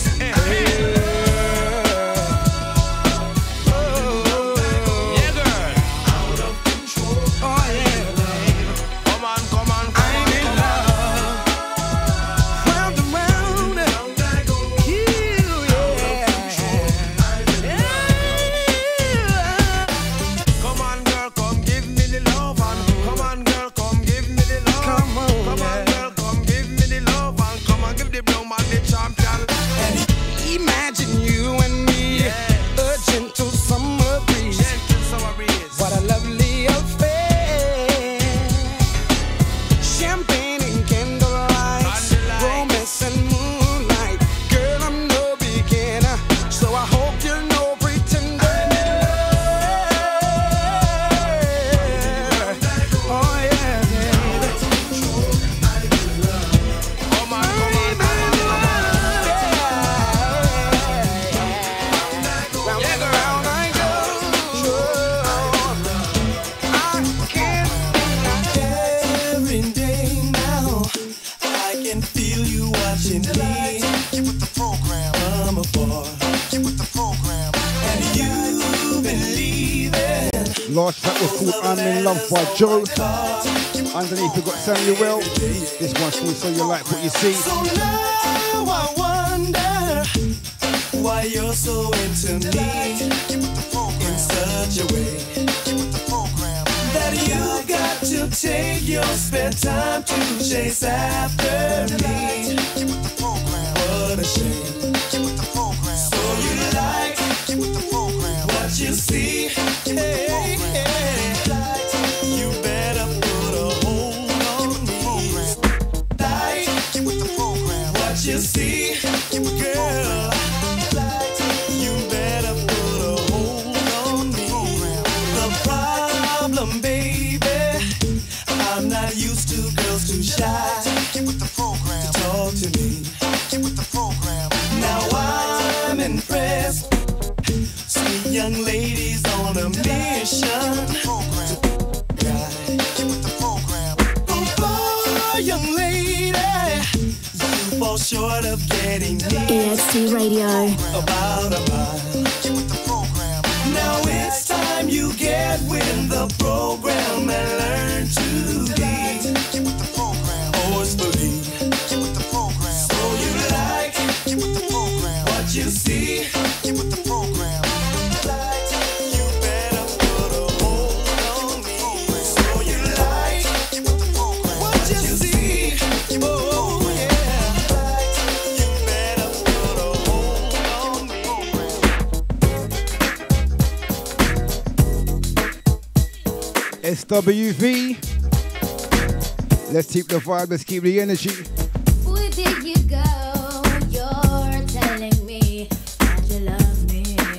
Last track was called I'm in Love by Joe. Underneath we got Samuel. This one's called So You Like What You See. So now I wonder why you're so into me in such a way that you got to take your spare time to chase after me. What a shame. So you like what you see. Hey, hey. You better put a hold on me. Like what you see, girl. You better put a hold on me. The problem, baby, I'm not used to girls too shy to talk to me. Now I'm impressed. Sweet young ladies on a mission. Oh, young lady, you fall short of getting me. E X T Radio. About a mile. Now it's time you get with the program and learn to be forcefully. So you like what you see. S W V. Let's keep the vibe, let's keep the energy. Where did you go? You're telling me that you love me.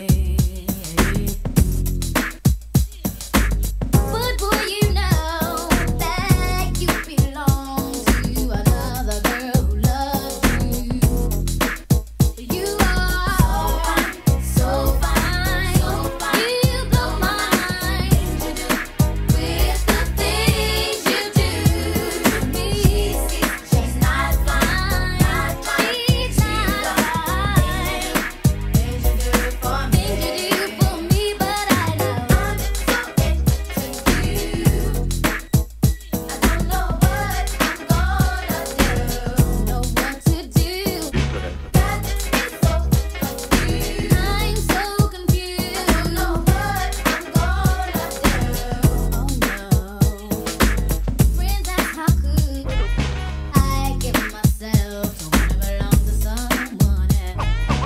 But boy, you know that you belong to another girl who loves you. You are so fine, so fine. You blow my mind with the things you do to me. She's not fine, not fine. She's not fine. Things you do for me, things you do for me, but I know I'm so into you. I don't know what I'm gonna do, know what to do. Got me so confused. I'm so confused. I don't know what I'm gonna do. Oh no. Friends ask how could I give myself to wanna belong to someone else.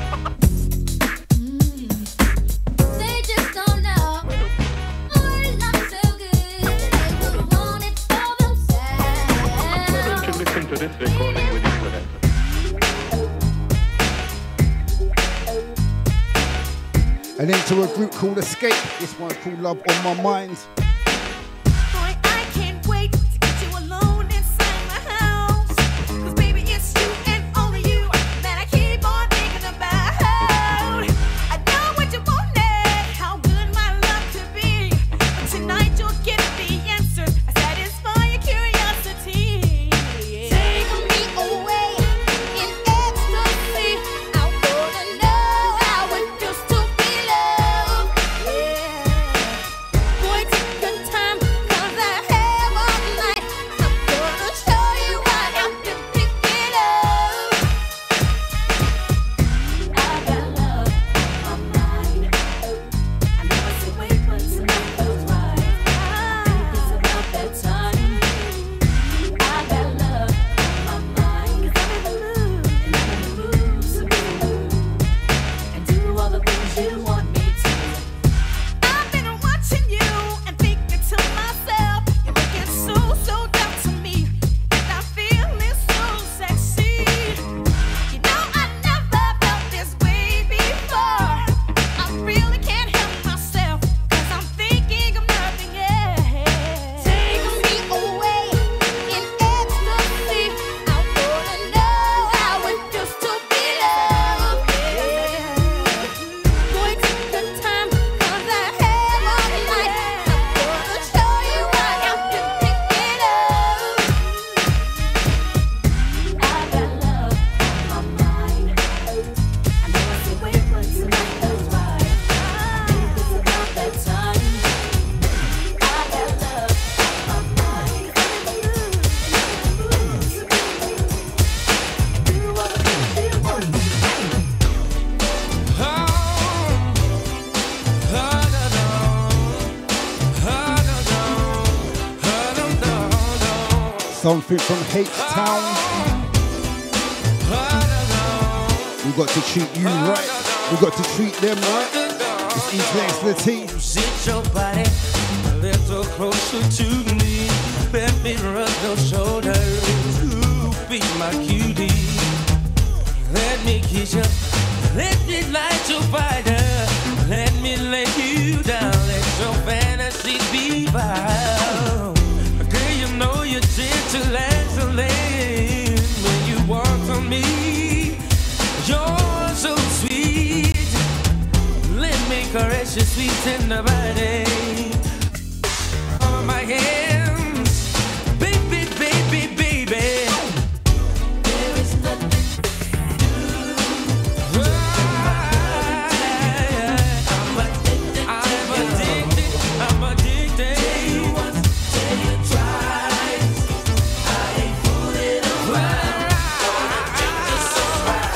Mm. They just don't know our love's so good they would want it for themselves. To listen to this recording with internet. And then to a group called Escape. This one's called Love on My Mind. Boy, I can't wait to get you alone inside my house. 'Cause baby, it's you and only you that I keep on thinking about. I know what you wanted, how good my love could be. But tonight you'll get the answer. I satisfy your curiosity. Take me away in ecstasy. I wanna know how it feels to be loved. Yeah. Boy, take your time, 'cause I have all night. I'm gonna show you what I can pick it up. I got love on my mind. I know I said wait, but tonight feels right. I think it's about that time. I got love on my mind. 'Cause I'm in the mood, and I'm in the mood to be and do all the things you want me to. I've been watching you and thinking to myself, you're looking so, so down to me, and I'm feeling so sexy. You know I never felt this way before. I really can't help myself, 'cause I'm thinking of nothing else. Take me away in ecstasy. I wanna know how it feels to be loved. Boy, take your time, 'cause I have all night. I'm gonna show you what I can pick it up. I got love on my mind. I know I said wait, but tonight feels right. I think it's about that time. I got love on my mind. I'm in the mood, and do all the things you want me to. Something from H-Town. We got to treat you right. We got to treat them right. It's East Legs the T. Sit your body a little closer to me. Let me rub your shoulders. Ooh, be my cutie. Let me kiss you. Let me light your fire. Let me lay you down. Let your fantasies be wild. Girl, you know you're gentle as a lamb when you walk on me. You're so sweet. Let me caress your sweet tender body. On my hands, baby, baby, baby. There is nothing to do. I'm addicted. I'm addicted. I'm addicted. Tell you once, tell you twice. I ain't fooling around. Gonna make this alright.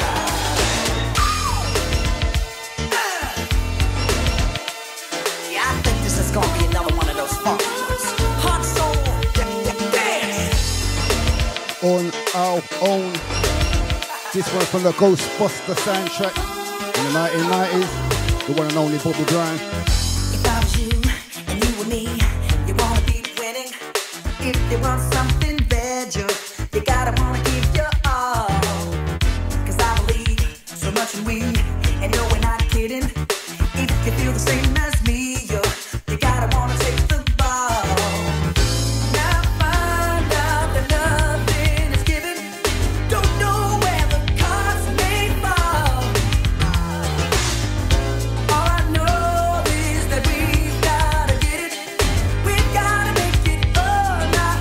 Yeah, I think this is gonna be another one of those funk joints. Hot soul, dance. On our own. This one from the Ghostbuster soundtrack in the nineteen nineties. The one and only Bobby Brown. If I was you and you were me, you wanna keep winning. If you want something better, you gotta wanna give your all. 'Cause I believe so much in we, and no, we're not kidding. If you feel the same as me, you, you gotta wanna take the ball. Now find out that nothing is given. Don't know where the cards may fall. All I know is that we've gotta get it. We've gotta make it on our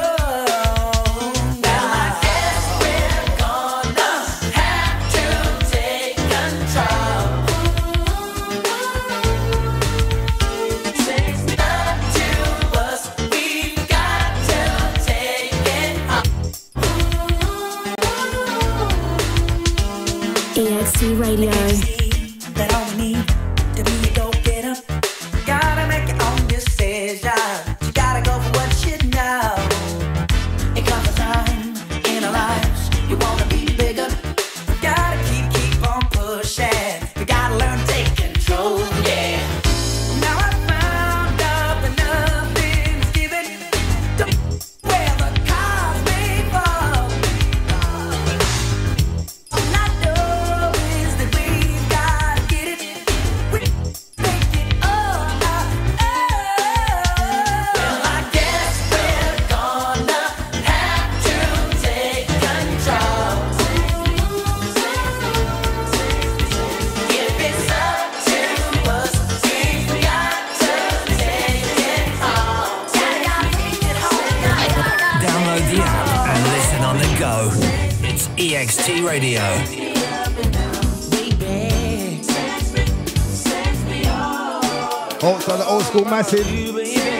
own. Now I guess we're gonna have to take control. Says not to us, we've got to take it up. E X T Radio. That all we need to be a go-getter. Gotta make your own decision. You gotta go for what you know. It comes a time in our lives you wanna be bigger. Gotta keep, keep on pushing. You gotta learn to take control, yeah. Now I found out that nothing's given. Don't where the cards may fall. All I know is that we've got on the go. It's E X T Radio. Also the old school massive. You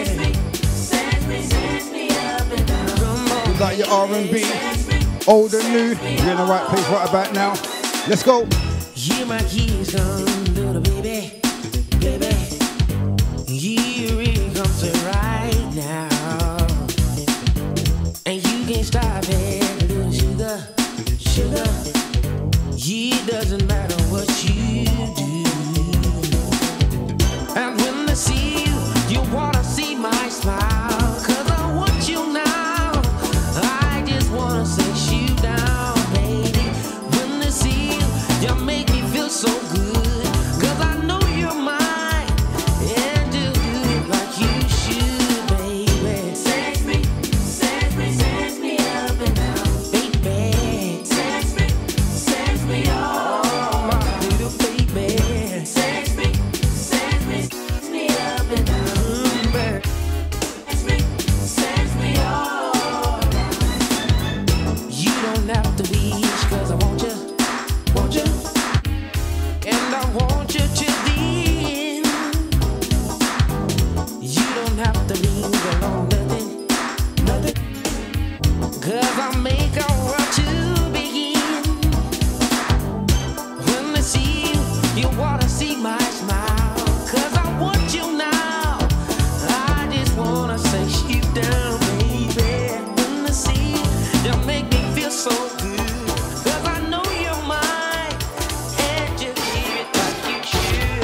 like your R and B, old and new. You're in the right place right about now. Let's go. Hear my keys come, little baby, baby. You really come to right now, and you can't stop it, little sugar, sugar. It doesn't matter what you do, and when I see you, you wanna see my smile, 'cause I want you now. I just wanna say shoot down, baby. When I see you, you make me feel so good, 'cause I know you're mine, and do good like you should, baby. Sex me, sex me, sex me up and down, baby. Sex me, sex me all, my little baby. Sex me, sex me, sex me up and down, baby. Sex me, sex me all. You don't have to wish, 'cause I want you, want you. And I want you to the end. You don't have to leave alone, nothing, nothing. 'Cause I make a world to begin. When I see you, you wanna see my smile, 'cause I want you now. I just wanna say shoot down, baby. When I see you, you make me feel so good, 'cause I know you're mine, and just keep it like you should.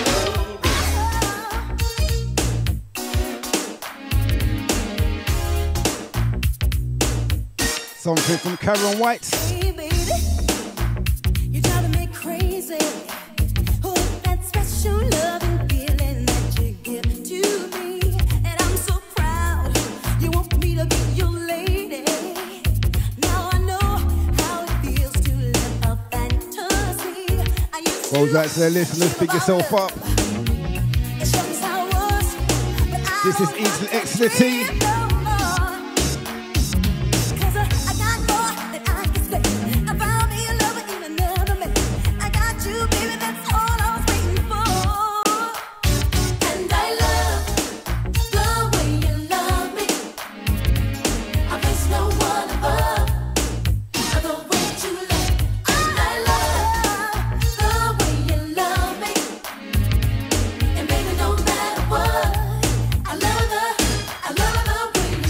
Something from Karen White. Hey, baby, you're driving me crazy. Oh, that special loving feeling that you give to me, and I'm so proud. You want me to be your lady. Now I know how it feels to live a fantasy. I used Goes out to the listeners, pick yourself up. to show us how it was, but I This is Eastern Excellency. no more. 'Cause I, I got more than I can say. I found me a lover in another man. I got you, baby, that's all I was waiting for. And I love the way you love me. I place no one above the way you love. And I love the way you love me. And baby, no matter what, I love the, I love the way you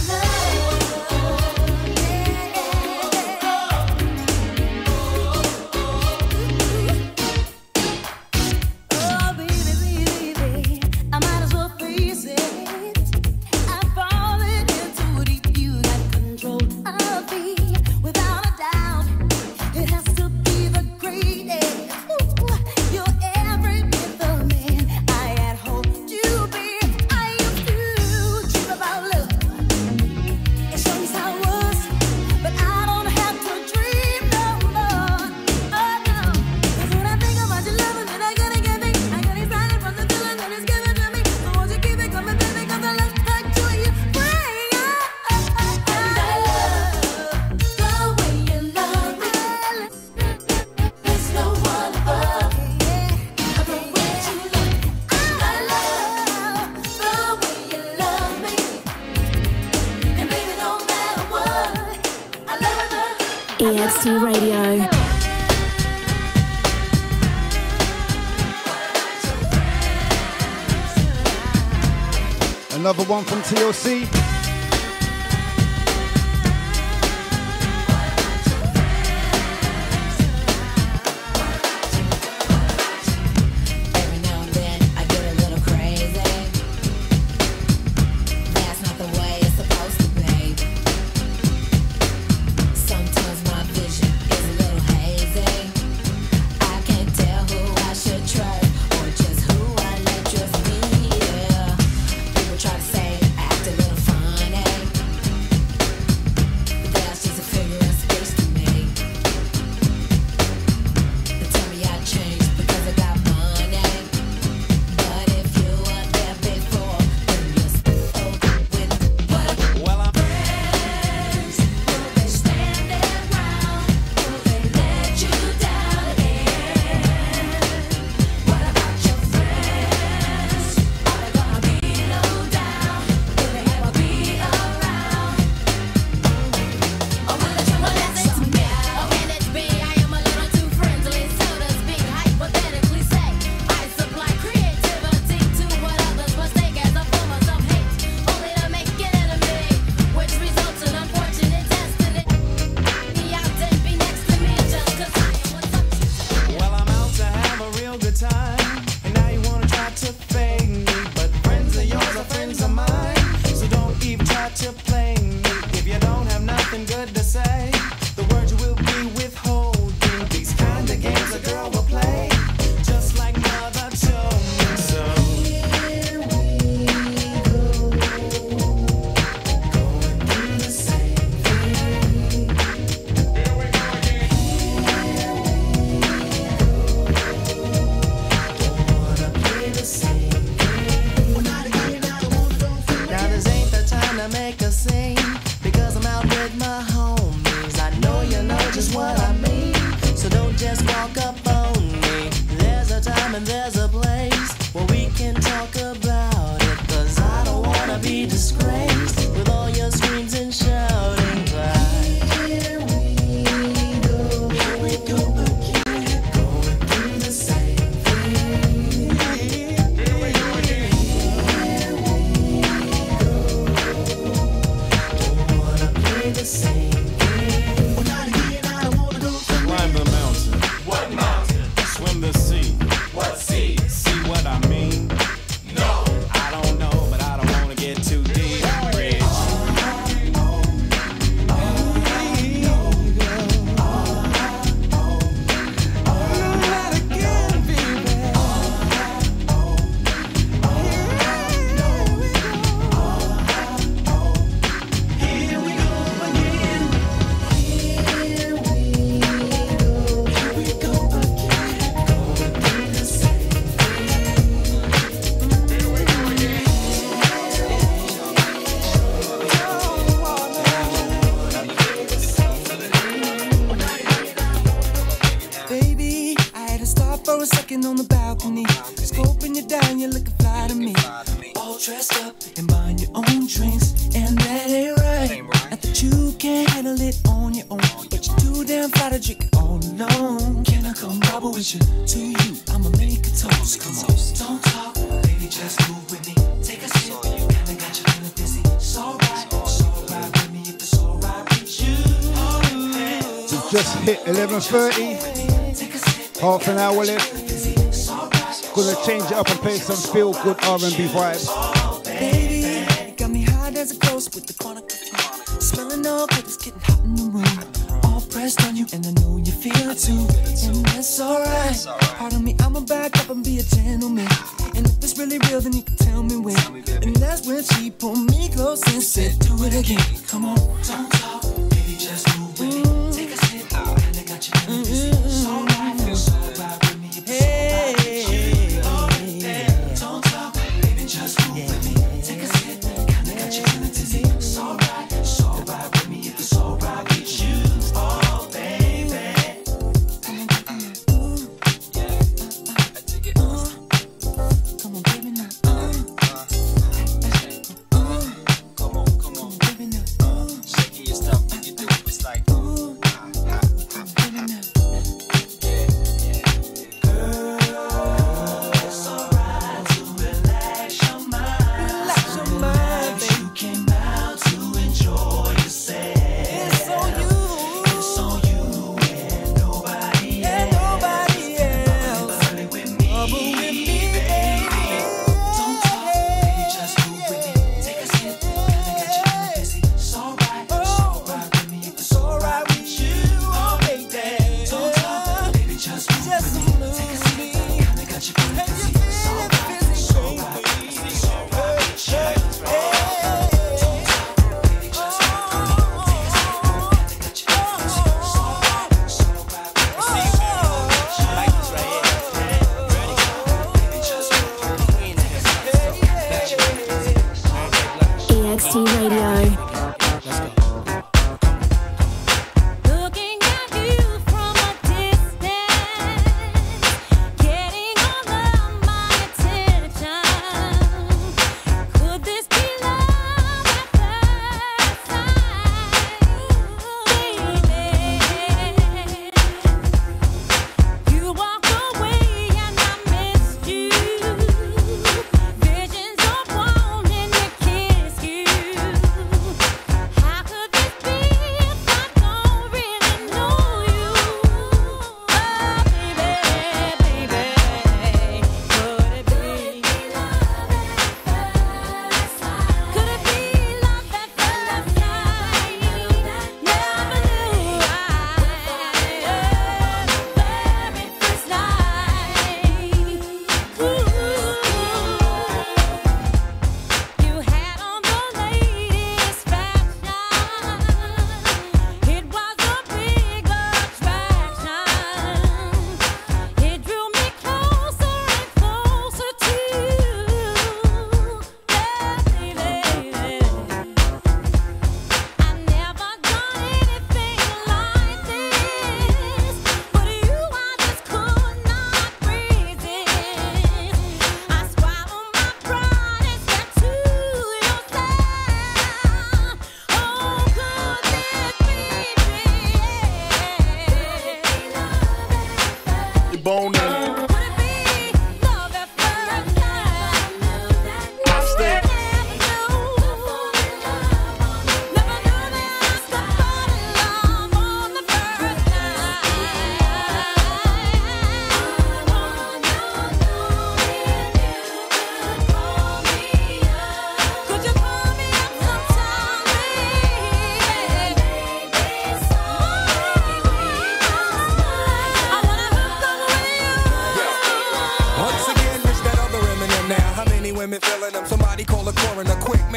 Oh, baby, baby, baby, I might as well face it. I've fallen into deep. You got control of me, without a doubt. It has to be the greatest. Ooh, you're every bit the man I had hoped to be. I used to dream about love. It shows how it was, but I don't have to dream no more. Oh no, 'cause when I think about your loving that I gotta give me, I get excited from the feeling that it's given to me. So won't you keep it coming, baby? 'Cause I love that joy you bring. And I love the way you love me. There's no one above the way you love me. I love the way you love me. And baby, no matter what, I love the E X T Radio. Another one from T L C. Every now and then I get a little crazy. That's not the way it's supposed to be. Sometimes my vision is a little hazy. I can't tell who I should trust or just who I let trust me. Yeah. People try to say I act a little funny. say. The word you will be withholding. These kind of games a girl will play. Just like mother told me so. Here we go. Going through the same thing. Here we go again. Here we go. Don't wanna play the same game. Now this ain't the time to make a scene, because I'm out with my homies. I know you know just what I mean, so don't just walk up on me. There's a time and there's a place where we can talk about it, cause I don't wanna be disgraced with all your screams and shouting. But here we go, here we go again, going through the same thing. Here we go again. Here we go. Don't wanna play the same game. When I get out, I wanna go from Climb the mountain. What mountain? Swim the sea. What sea? See what I mean? No. I don't know, but I don't wanna get too deep. Bridge. Here we go again. Here we go. Here we go again. Going through the same thing. Here we go again. Baby, I had to stop for a second on the balcony. Scoping you down, you're looking fly to me. All dressed up and buying your own drinks, and that ain't right. Not that you can't handle it on your own, but you're too damn fly to drink it all alone. Can I come bubble with you? To you, I'ma make a toast. Come on, don't talk, baby, just move with me. Take a sip, kinda got you feeling dizzy. It's alright, it's alright with me if it's alright with you. We've just hit eleven thirty. Half an hour left. Gonna change it up and play some feel good R and B vibes. Baby, you got me high as a ghost with the chronic perfume. Smelling all good, it's getting hot in the room. All pressed on you, and I know you feel it too. And that's alright. Pardon me, I'ma back up and be a gentleman. And if it's really real, then you can tell me when. And that's when she pulled me close and said, do it again. Come on, don't talk, baby, just move with me. Take a sip, kinda got you feeling dizzy. It's alright, it's alright with me if it's alright with you. Don't talk, baby, just move with me. Take a sip, kinda got you feeling dizzy. It's alright, it's alright with me if it's alright with you. Oh, baby. Come on, baby, now. Come on, come on, baby, now. Shaking your stuff.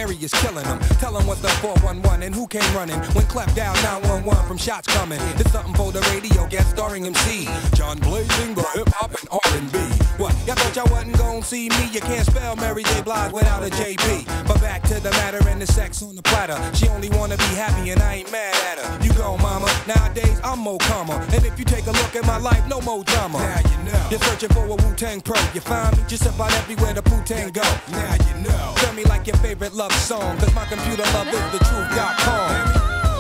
is killing them. Tell them what the four one one and who came running when clapped down nine one one from shots coming. There's something for the radio, guest starring M C John Blazing, the hip hop and R and B. What? Y'all thought y'all wasn't gonna see me? You can't spell Mary J. Blige without a J P. But back to the matter and the sex on the platter. She only wanna be happy and I ain't mad at her. You go, mama. Nowadays I'm more calmer, and if you take a look at my life, no more drama. Now you know. You're searching for a Wu-Tang pro. You find me just about everywhere the Wu-Tang go. Now you know. Tell me like your favorite love song, cause my computer love is the truth dot com.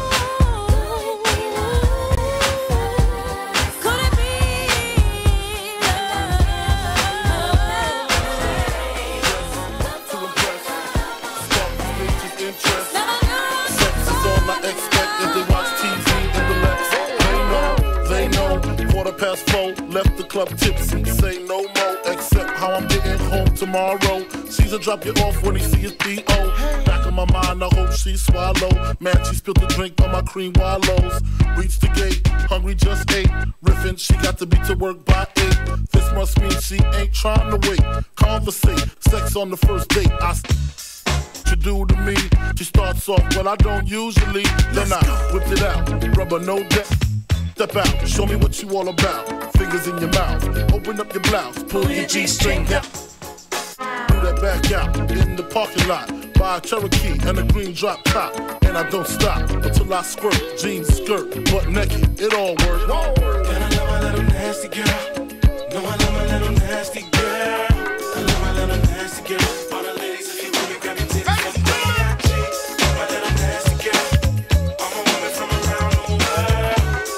Past four, left the club tipsy, say no more, except how I'm getting home tomorrow. Caesar drop you off when he see his D O. Back in my mind, I hope she swallow. Man, she spilled the drink on my cream wallows. Reached the gate, hungry just ate. Riffin', she got to be to work by eight. This must mean she ain't trying to wait. Conversate, sex on the first date. I you do to me, she starts off, well I don't usually. Then I whipped it out, rubber no deck. Step out, show me what you all about. Fingers in your mouth, open up your blouse, pull your G-string down. Do that back out in the parking lot. Buy a Cherokee and a green drop top. And I don't stop until I squirt. Jeans, skirt, butt naked, it all works. And I love my little nasty girl. No, I love my little nasty girl. I love my little nasty girl. All the ladies, if you want me, grab your titties. My little nasty girl. I'm a woman from around the world.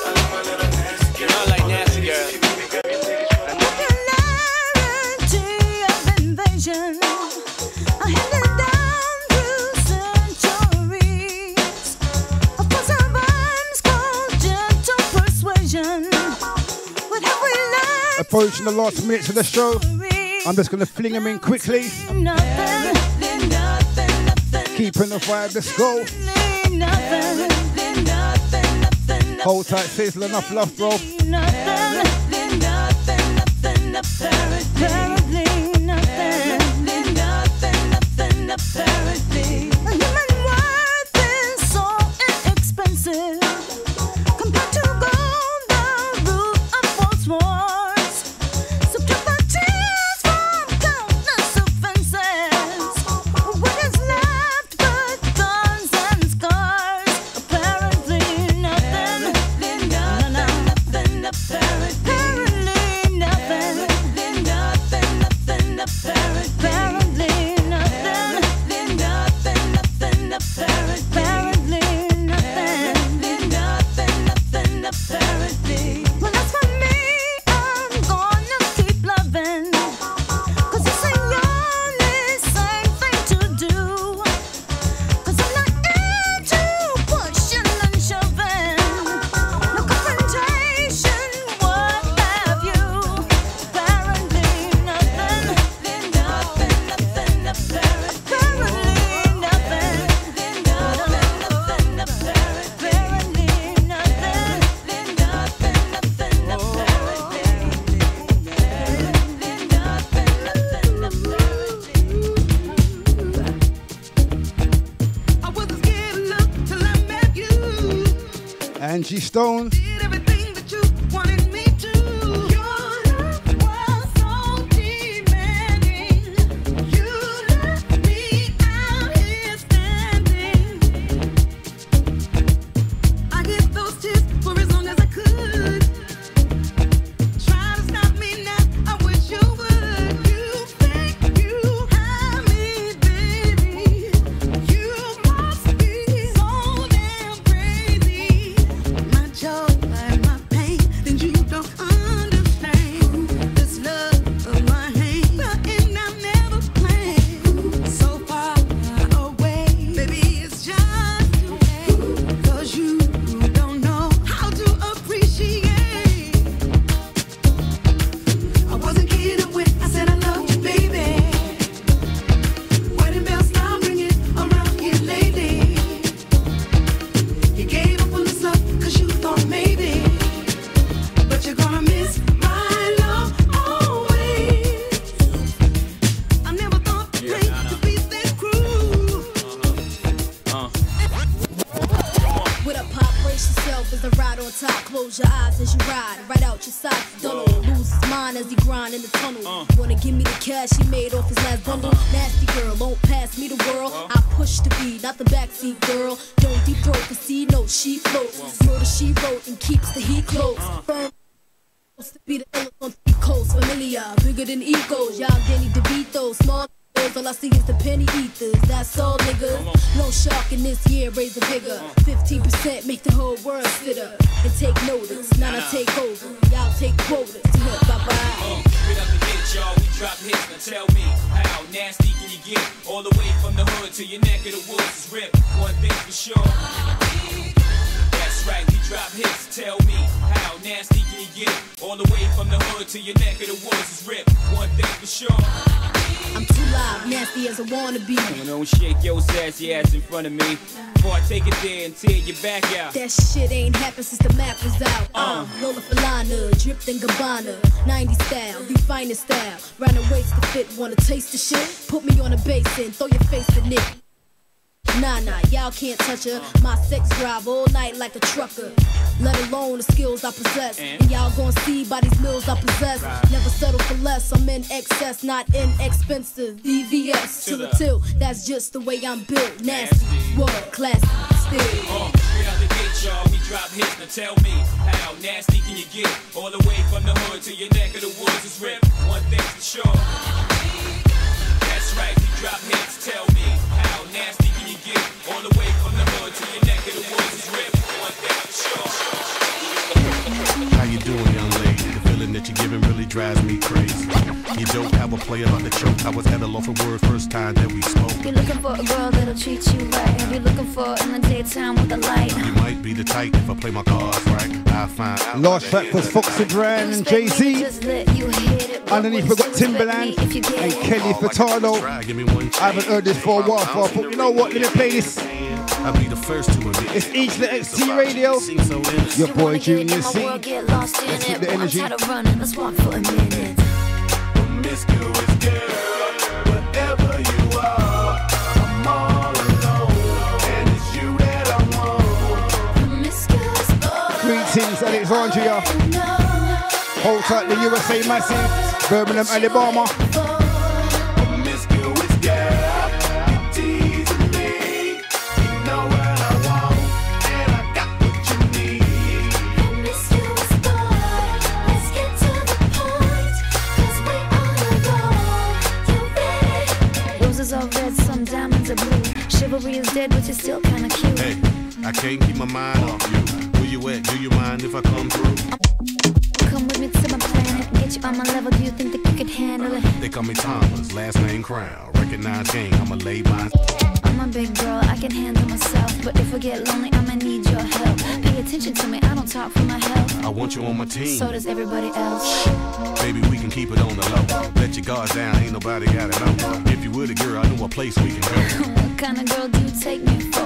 I like nasty girl. Popularity of invasion, I handed down through centuries. Of course, our rhymes called gentle persuasion. What have we learned? Approaching the last minutes of the show, I'm just gonna fling them in quickly. Nothing, nothing, nothing. Keeping the vibe, let's go. Nothing, nothing, nothing. Hold tight, Sizzle, enough love, bro. Nothing, nothing, nothing, apparently nothing, nothing, nothing, apparently. Human worth is so inexpensive compared to gold, the root of false wars. Subtract the tears from countless offenses. What is left but guns and scars? Apparently nothing. Apparently nothing, nothing, nothing, apparently nothing, nothing, nothing, apparently nothing, nothing, apparently. Well, as for me, I'm gonna keep loving, 'cause it's the only sane thing to do. 'Cause I'm not into pushing and shoving, no confrontation, what have you? Apparently nothing, nothing, nothing, apparently nothing, nothing, nothing, apparently nothing, nothing, I wasn't scared enough till I met you. Angie Stone. Did everything that you wanted me to. Your love was so demanding. You left me out here standing. I hid those tears for as long as I could. Try to stop me now, I wish you would. You think you have me, baby. You must be so damn crazy. My joy and my pain, then you don't understand. This love of my hand, and I'm never playing. So far away, baby, it's just too late. 'Cause you don't know how to yourself as I ride on top. Close your eyes as you ride, right out your socks. Don't lose his mind as he grind in the tunnel. Uh. Wanna give me the cash he made off his last bundle? Uh-huh. Nasty girl, won't pass me the world. Uh. I push the beat, not the backseat girl. Don't deep throat the sea, no, she floats. Uh. Murder she wrote and keeps the heat close. Uh. Firm to be the illest on the coast. Familiar, bigger than egos. Y'all Danny DeVito, small. All I see is the penny ethers, that's all niggas. No shark in this year, raise the bigger. fifteen percent make the whole world sit up and take notice. Now I take over, y'all take quotas. Bye bye. Uh, straight up the gate, y'all, we drop hits. Now tell me, how nasty can you get? All the way from the hood to your neck of the woods is ripped. One thing for sure. That's right, we drop hits. Tell me, how nasty can you get? All the way from the hood to your neck of the woods is ripped. One thing for sure. I'm too loud, nasty as I wanna be. Come on, shake your sassy ass in front of me before I take it there and tear your back out. That shit ain't happened since the map was out. Uh, Lola Falana, dripped in Gabbana, nineties style, the finest style. Round the waist to fit, wanna taste the shit? Put me on a basin, throw your face in it. Nah, nah, y'all can't touch her. My sex drive all night like a trucker. Let alone the skills I possess. And y'all gon' see by these mills I possess. Never settle for less, I'm in excess, not inexpensive. D V S to the tilt, that's just the way I'm built. Nasty, world classy, still. Uh, straight out the gate, y'all, we drop hits. Now tell me, how nasty can you get? All the way from the hood to your neck of the woods is ripped. One thing for sure. That's right, we drop hits. Tell me, how nasty can you get? All the way from the hood to your neck of the woods is ripped. One thing for sure. How you doing, young lady? The feeling that you're giving really drives me crazy. You don't have a play about the choke. I was at a loss for words first time that we spoke. You're looking for a girl that'll treat you right. Have you looking for in the daytime with the light? You might be the type if I play my cards right. I find out. Last track was Foxy Brand and Jay-Z. Underneath we got Timberland and Kelly Furtado. I haven't heard this for a while, so I thought, you know what, let me play this. I'll be the first to admit. It's Each the X T Radio. Your boy Junior C. Let's keep the energy. Let's walk for a minute. Promiscuous girl, whatever you are, I'm all alone, and it's you that I want. Promiscuous boy. Greetings, Alexandria. Hold tight, the U S A Massive, Birmingham, Alabama. Promiscuous girl, you teasing me. You know what I want, and I got what you need. Promiscuous boy, let's get to the point, 'cause we on the road. You ready? Roses are red, some diamonds are blue. Chivalry is dead, but you're still kinda cute. Hey, I can't keep my mind off you. Where you at? Do you mind if I come through? Come with me to my planet, get you on my level. Do you think that you could handle it? They call me Thomas, last name Crown. Recognize game, I'ma lay by. I'm a big girl, I can handle myself. But if I get lonely, I'ma need your help. Pay attention to me, I don't talk for my health. I want you on my team. So does everybody else. Baby, we can keep it on the low. Let your guards down, ain't nobody got it on. If you were the girl, I know a place we can go. What kind of girl do you take me for?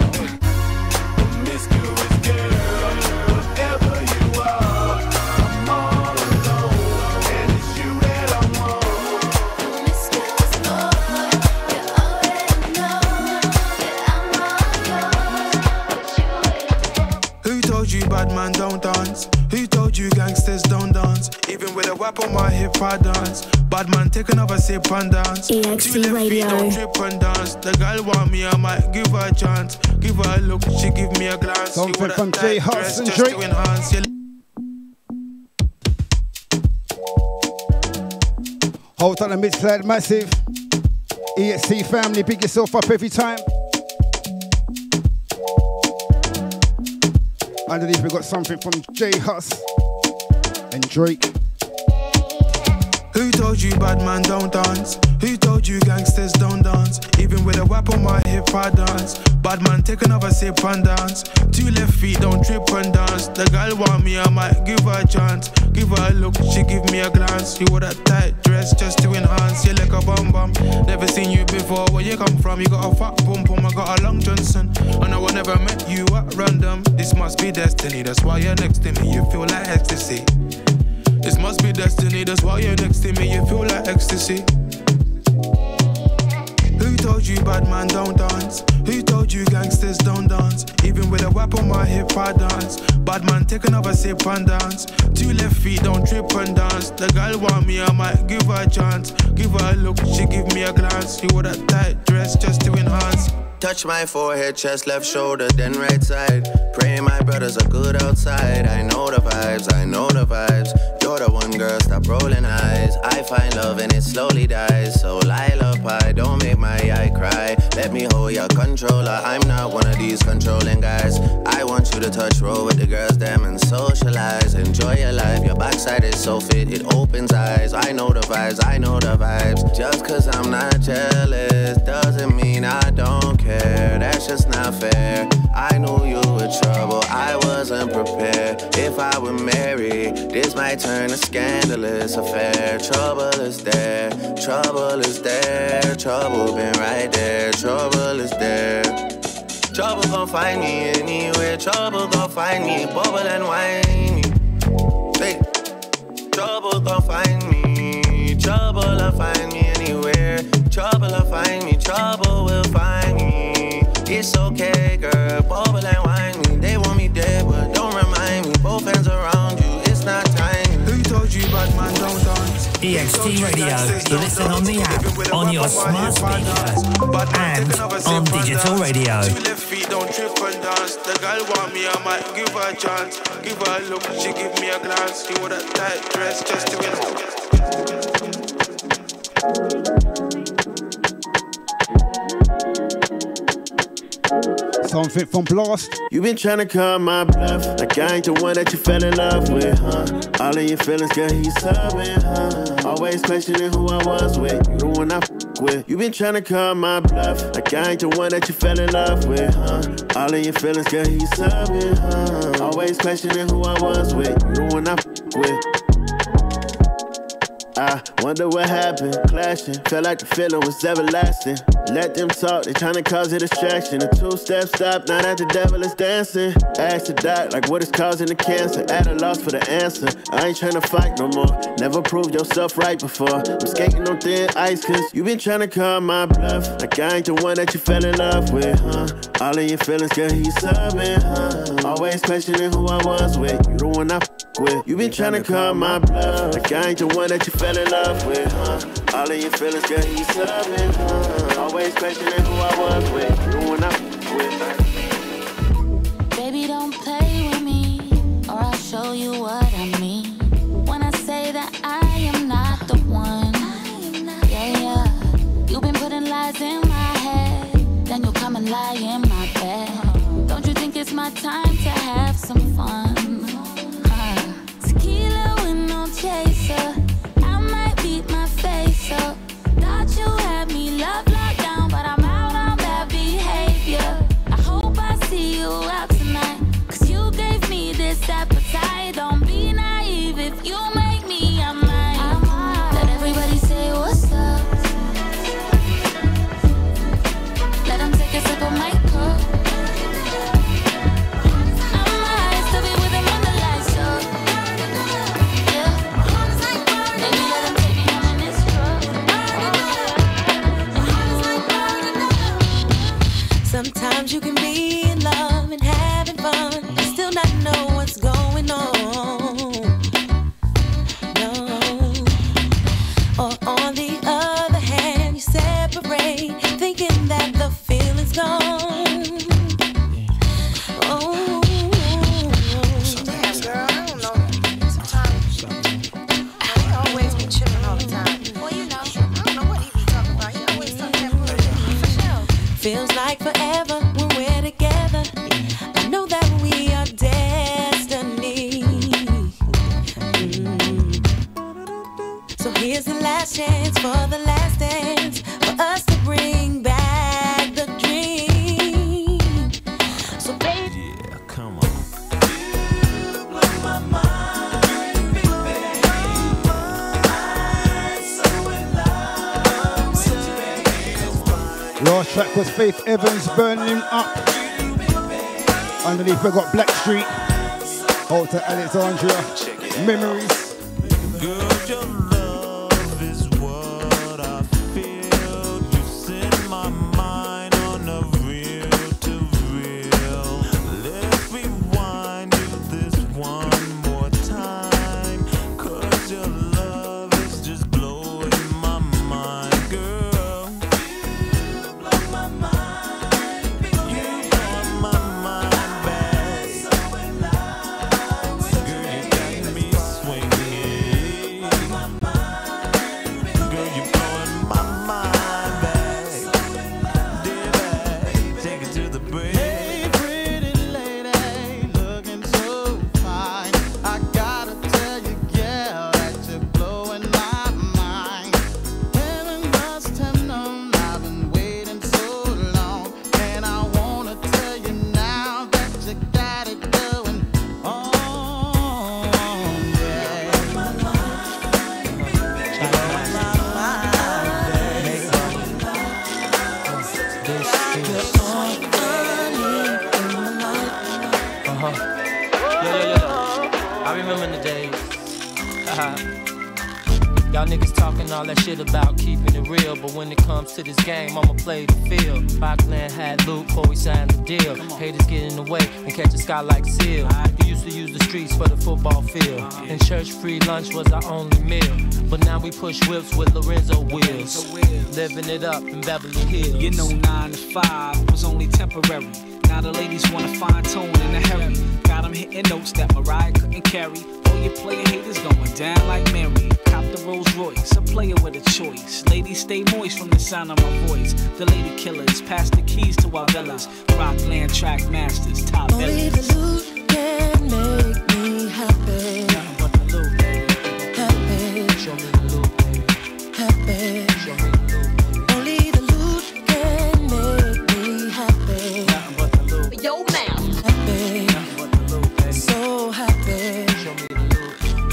Promiscuous girl, whatever you are, I'm all alone, and it's you that I want. Promiscuous boy, you already know that I'm all yours. Who told you bad man don't dance? Who told you gangsters don't dance? Even with a whip on my hip, I dance. Bad man, take another sip and dance. E X T Radio. Don't trip and dance. The girl want me, I might give her a chance. Give her a look, she give me a glance. Something from J Hus and Drake. Hold on the mid-slide massive. E X T family, big yourself up every time. Underneath we got something from J Hus and Drake. Who told you bad man don't dance? Who told you gangsters don't dance? Even with a whip on my hip, I dance. Bad man, take another sip and dance. Two left feet, don't trip and dance. The girl want me, I might give her a chance. Give her a look, she give me a glance. You wore that tight dress just to enhance. You like a bum bum. Never seen you before. Where you come from? You got a fat pum pum. I got a long Johnson. I know I never met you at random. This must be destiny. That's why you're next to me. You feel like ecstasy. This must be destiny, that's why you're next to me, you feel like ecstasy. Who told you bad man don't dance? Who told you gangsters don't dance? Even with a whip on my hip I dance. Bad man take another sip and dance. Two left feet don't trip and dance. The girl want me, I might give her a chance. Give her a look, she give me a glance. She wore that tight dress just to enhance. Touch my forehead, chest, left shoulder, then right side. Pray my brothers are good outside. I know the vibes, I know the vibes. You're the one girl, stop rolling eyes. I find love and it slowly dies. So lullaby, don't make my eye cry. Let me hold your controller. I'm not one of these controlling guys. I want you to touch roll with the girls, them and socialize. Enjoy your life, your backside is so fit, it opens eyes. I know the vibes, I know the vibes. Just cause I'm not jealous doesn't mean I don't care. That's just not fair. I knew you were trouble, I wasn't prepared. If I were married, this might turn a scandalous affair. Trouble is there, trouble is there. Trouble been right there, trouble is there. Trouble gon' find me anywhere. Trouble gon' find me, bubble and whiny. Hey, trouble gon' find me. Trouble will find me anywhere. Trouble will find me, trouble will find me. It's okay, girl, bubble and whine me. They want me dead, but don't remind me. Both hands around you, it's not time. Who told you bad man don't dance? E X T Radio, listen on the app, on your smart speaker, and on digital radio. Two left feet don't trip and dance. The girl want me, I might give her a chance. Give her a look, she give me a glance. She wore that tight dress just to enhance. Something from Blast. You been trying to call my bluff, like I ain't the one that you fell in love with, huh? All in your feelings, girl, he's subbing, huh? Always questioning who I was with, you the one I f with. You been trying to call my bluff, like I ain't the one that you fell in love with, huh? All in your feelings, girl, he's subbing, huh? Always questioning who I was with, you the one I f with. I wonder what happened, clashing. Felt like the feeling was everlasting. Let them talk, they tryna cause a distraction. A two-step stop, now that the devil is dancing. Ask the doc, like what is causing the cancer. At a loss for the answer, I ain't tryna fight no more. Never proved yourself right before. I'm skating on thin ice, cause you been tryna call my bluff. Like I ain't the one that you fell in love with, huh? All in your feelings, girl, he's subbing, huh? Always questioning who I was with, you the one I f with. You been tryna call my bluff. Like I ain't the one that you fell in love with, huh? All in your feelings, girl, he's subbing, huh? Always questioning who I was with, you the one I f with. Baby, don't play with me, or I'll show you what I mean. When I say that I am not the one, yeah, yeah. You've been putting lies in my head, then you'll come and lie in my bed. Don't you think it's my time to have some fun? Uh, tequila with no chaser, I might beat my face up. Thought you had me love locked down, but I'm out on bad behavior. I hope I see you out tonight, cause you gave me this appetite. Don't be naive, if you make me, I might. Let everybody say what's up. Let them take a sip of my cup. I might still be with them when the lights up. Yeah. Maybe let them take me home in this truck. Sometimes you can be in love and having fun and still not know what's going on. No. Or on the other hand, you separate, thinking that the feeling's gone. Oh. Damn, girl, I don't know. Sometimes I always be tripping all the time. Well, you know, I don't know what he be talking about. He always talking that bullshit. For sure. Feels like forever when we're together. I know that we are destiny. Mm. So here's the last chance for the last dance, for us to bring back the dream. So baby, Yeah, come on. Last track was Faith Evans, Burning Him Up. Underneath we got Black Street, Hotel Alexandria, Memories. Girl, your love is what I feel. You set my I remember the days. Y'all niggas talking all that shit about keeping it real, but when it comes to this game, I'ma play the field. Rockland had Luke before we signed the deal. Haters get in the way and catch a sky like seal. We used to use the streets for the football field, and church free lunch was our only meal. But now we push whips with Lorenzo wheels, living it up in Beverly Hills. You know nine to five was only temporary. Now the ladies wanna fine tune in a hurry. Got them hitting notes that Mariah couldn't carry. All your player haters going down like Mary. Cop the Rolls Royce, a player with a choice. Ladies stay moist from the sound of my voice. The lady killers pass the keys to our villas. Rockland track masters, top Only the loot can make me happy. Nothing but the loot, baby. Happy. Show me the loot, baby. Happy. Show me the loot, baby. Only the loot can make me happy. Nothing but the loot. Yo, man. Happy. Nothing but the loot, baby. So happy. Show me the loot.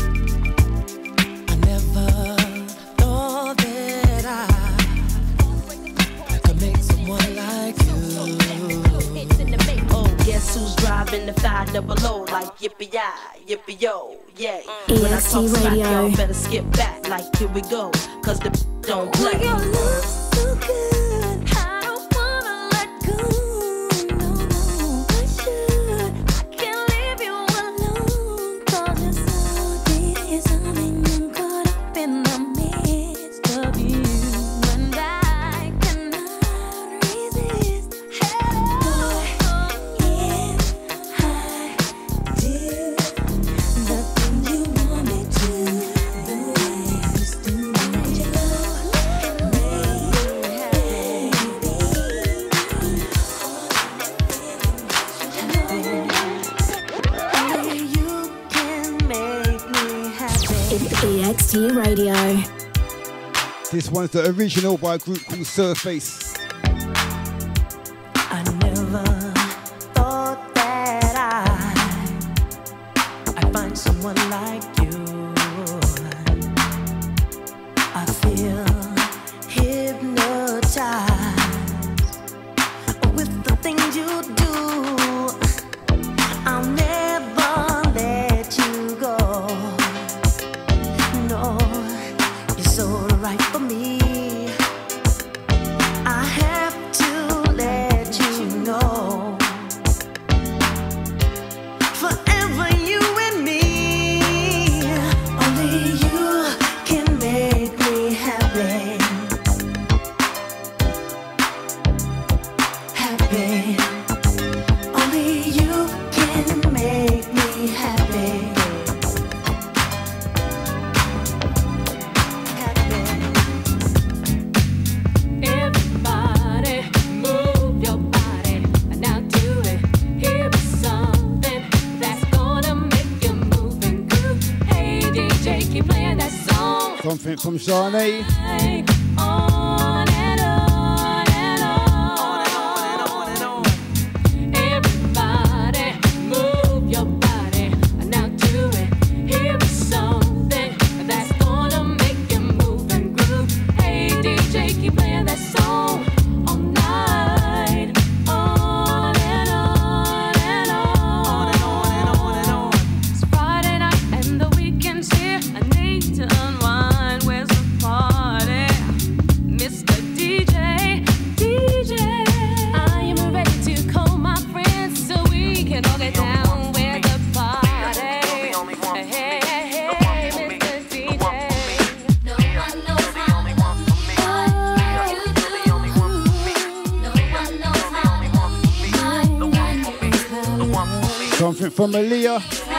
I never thought that I could make someone like you. Oh, guess who's driving the five double O like yippee-yi, yippee-yo, yeah. When I talk smack, y'all better skip back like here we go, cause the don't play. Your love so good, I don't wanna let go. No, no, I should. I can't leave you alone, cause you're so deep, you're something I'm caught up in the midst of you. And I cannot resist. Boy, if I do the things you want me to, the ways to make you love, make you happy. Only you can make me happy. It's E X T Radio. This one's the original by a group called Surface. I never thought that I I'd find someone like you. I feel hypnotized with the things you do. I'll never let you go. No, you're so right for me. I have to let you know. Forever you and me. Only you can make me happy. Happy. Only you can make me happy. Everybody move your body, now do it. Here is something that's gonna make you move and groove. Hey D J, keep playing that song. Something from Shanae. Hey, on and on and on. Everybody move your body, now do it. Here is something that's gonna make you move and groove. Hey D J, keep playing that song all night, on and on and on. It's Friday night and the weekend's here. I need to unwind. Where's the party, Mister D J? D J, I am ready to call my friends so we can all get down. Where's the party? Hey, hey, hey, Mister D J. No one knows how you do. No one knows how. Something from Aaliyah.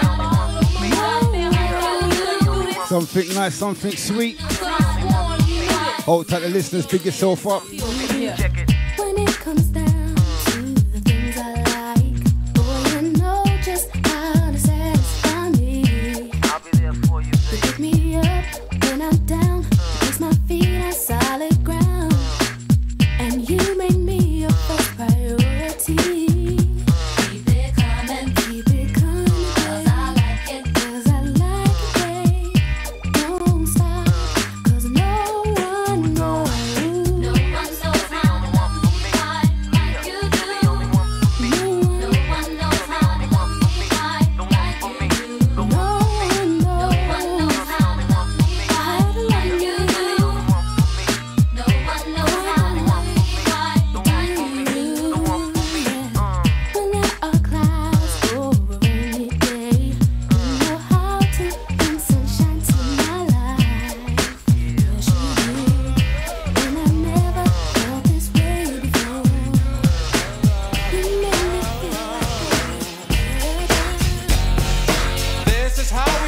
Something nice, something sweet. Hold tight, the listeners, pick yourself up. When it comes down to the things I like, boy, you know just how to satisfy me. I'll be there for you, baby. You pick me up when I'm down, place my feet on solid ground, and you make me your first priority. Keep it coming, keep it coming, 'cause I like it, 'cause I like it, babe. Don't stop, 'cause no one knows. No one knows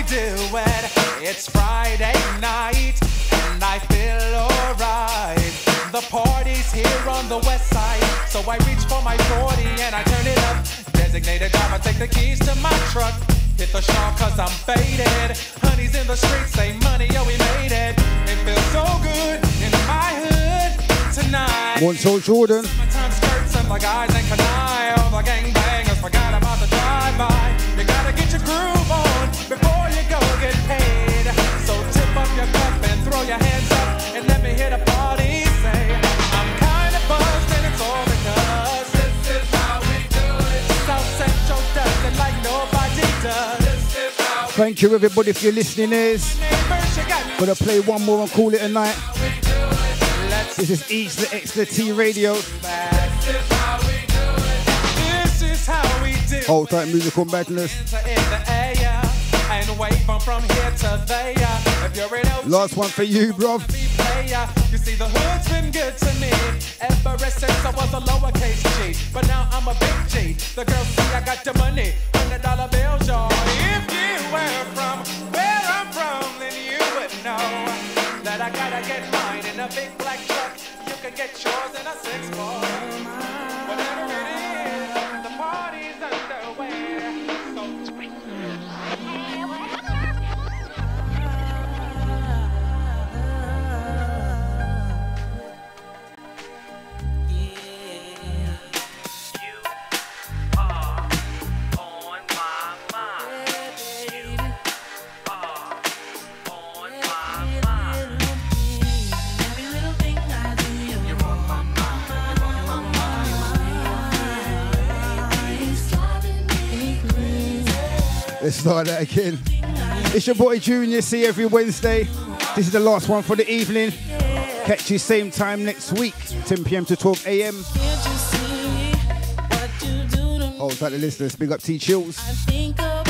do it. It's Friday night and I feel alright. The party's here on the west side, so I reach for my forty and I turn it up. Designated driver, take the keys to my truck. Hit the shop cause I'm faded. Honey's in the streets, say money, yo, we made it. It feels so good in my hood tonight. Montel Jordan. Summertime skirts and the guys ain't canine. All the gangbangers forgot about the drive-by. You gotta get your groove on before you go get paid. So tip up your cup and throw your hands up and let me hear the party say, I'm kinda buzzed and it's all because this is how we do it. South Central does it like nobody does. This is how we Thank you everybody for your listening ears. Gonna play one more and call it a night. This is East the Extra T Radio. This is how we do it. This is how we do it. Hold tight, musical madness. In the air and wave from from here to there. If you're in O G, Last one for you, bruv. player, you see the hood's been good to me ever since I was a lowercase G, but now I'm a big G. The girls see I got the money, hundred dollar bills, y'all. If you were from where I'm from, then you would know that I gotta get mine in a big black truck. You can get yours in a six four. Whatever it is, the party's underway. So Let's start that again. It's your boy Junior, see you every Wednesday. This is the last one for the evening. Catch you same time next week, ten p m to twelve a m Hold tight, the listeners. Big up T Chills. I think of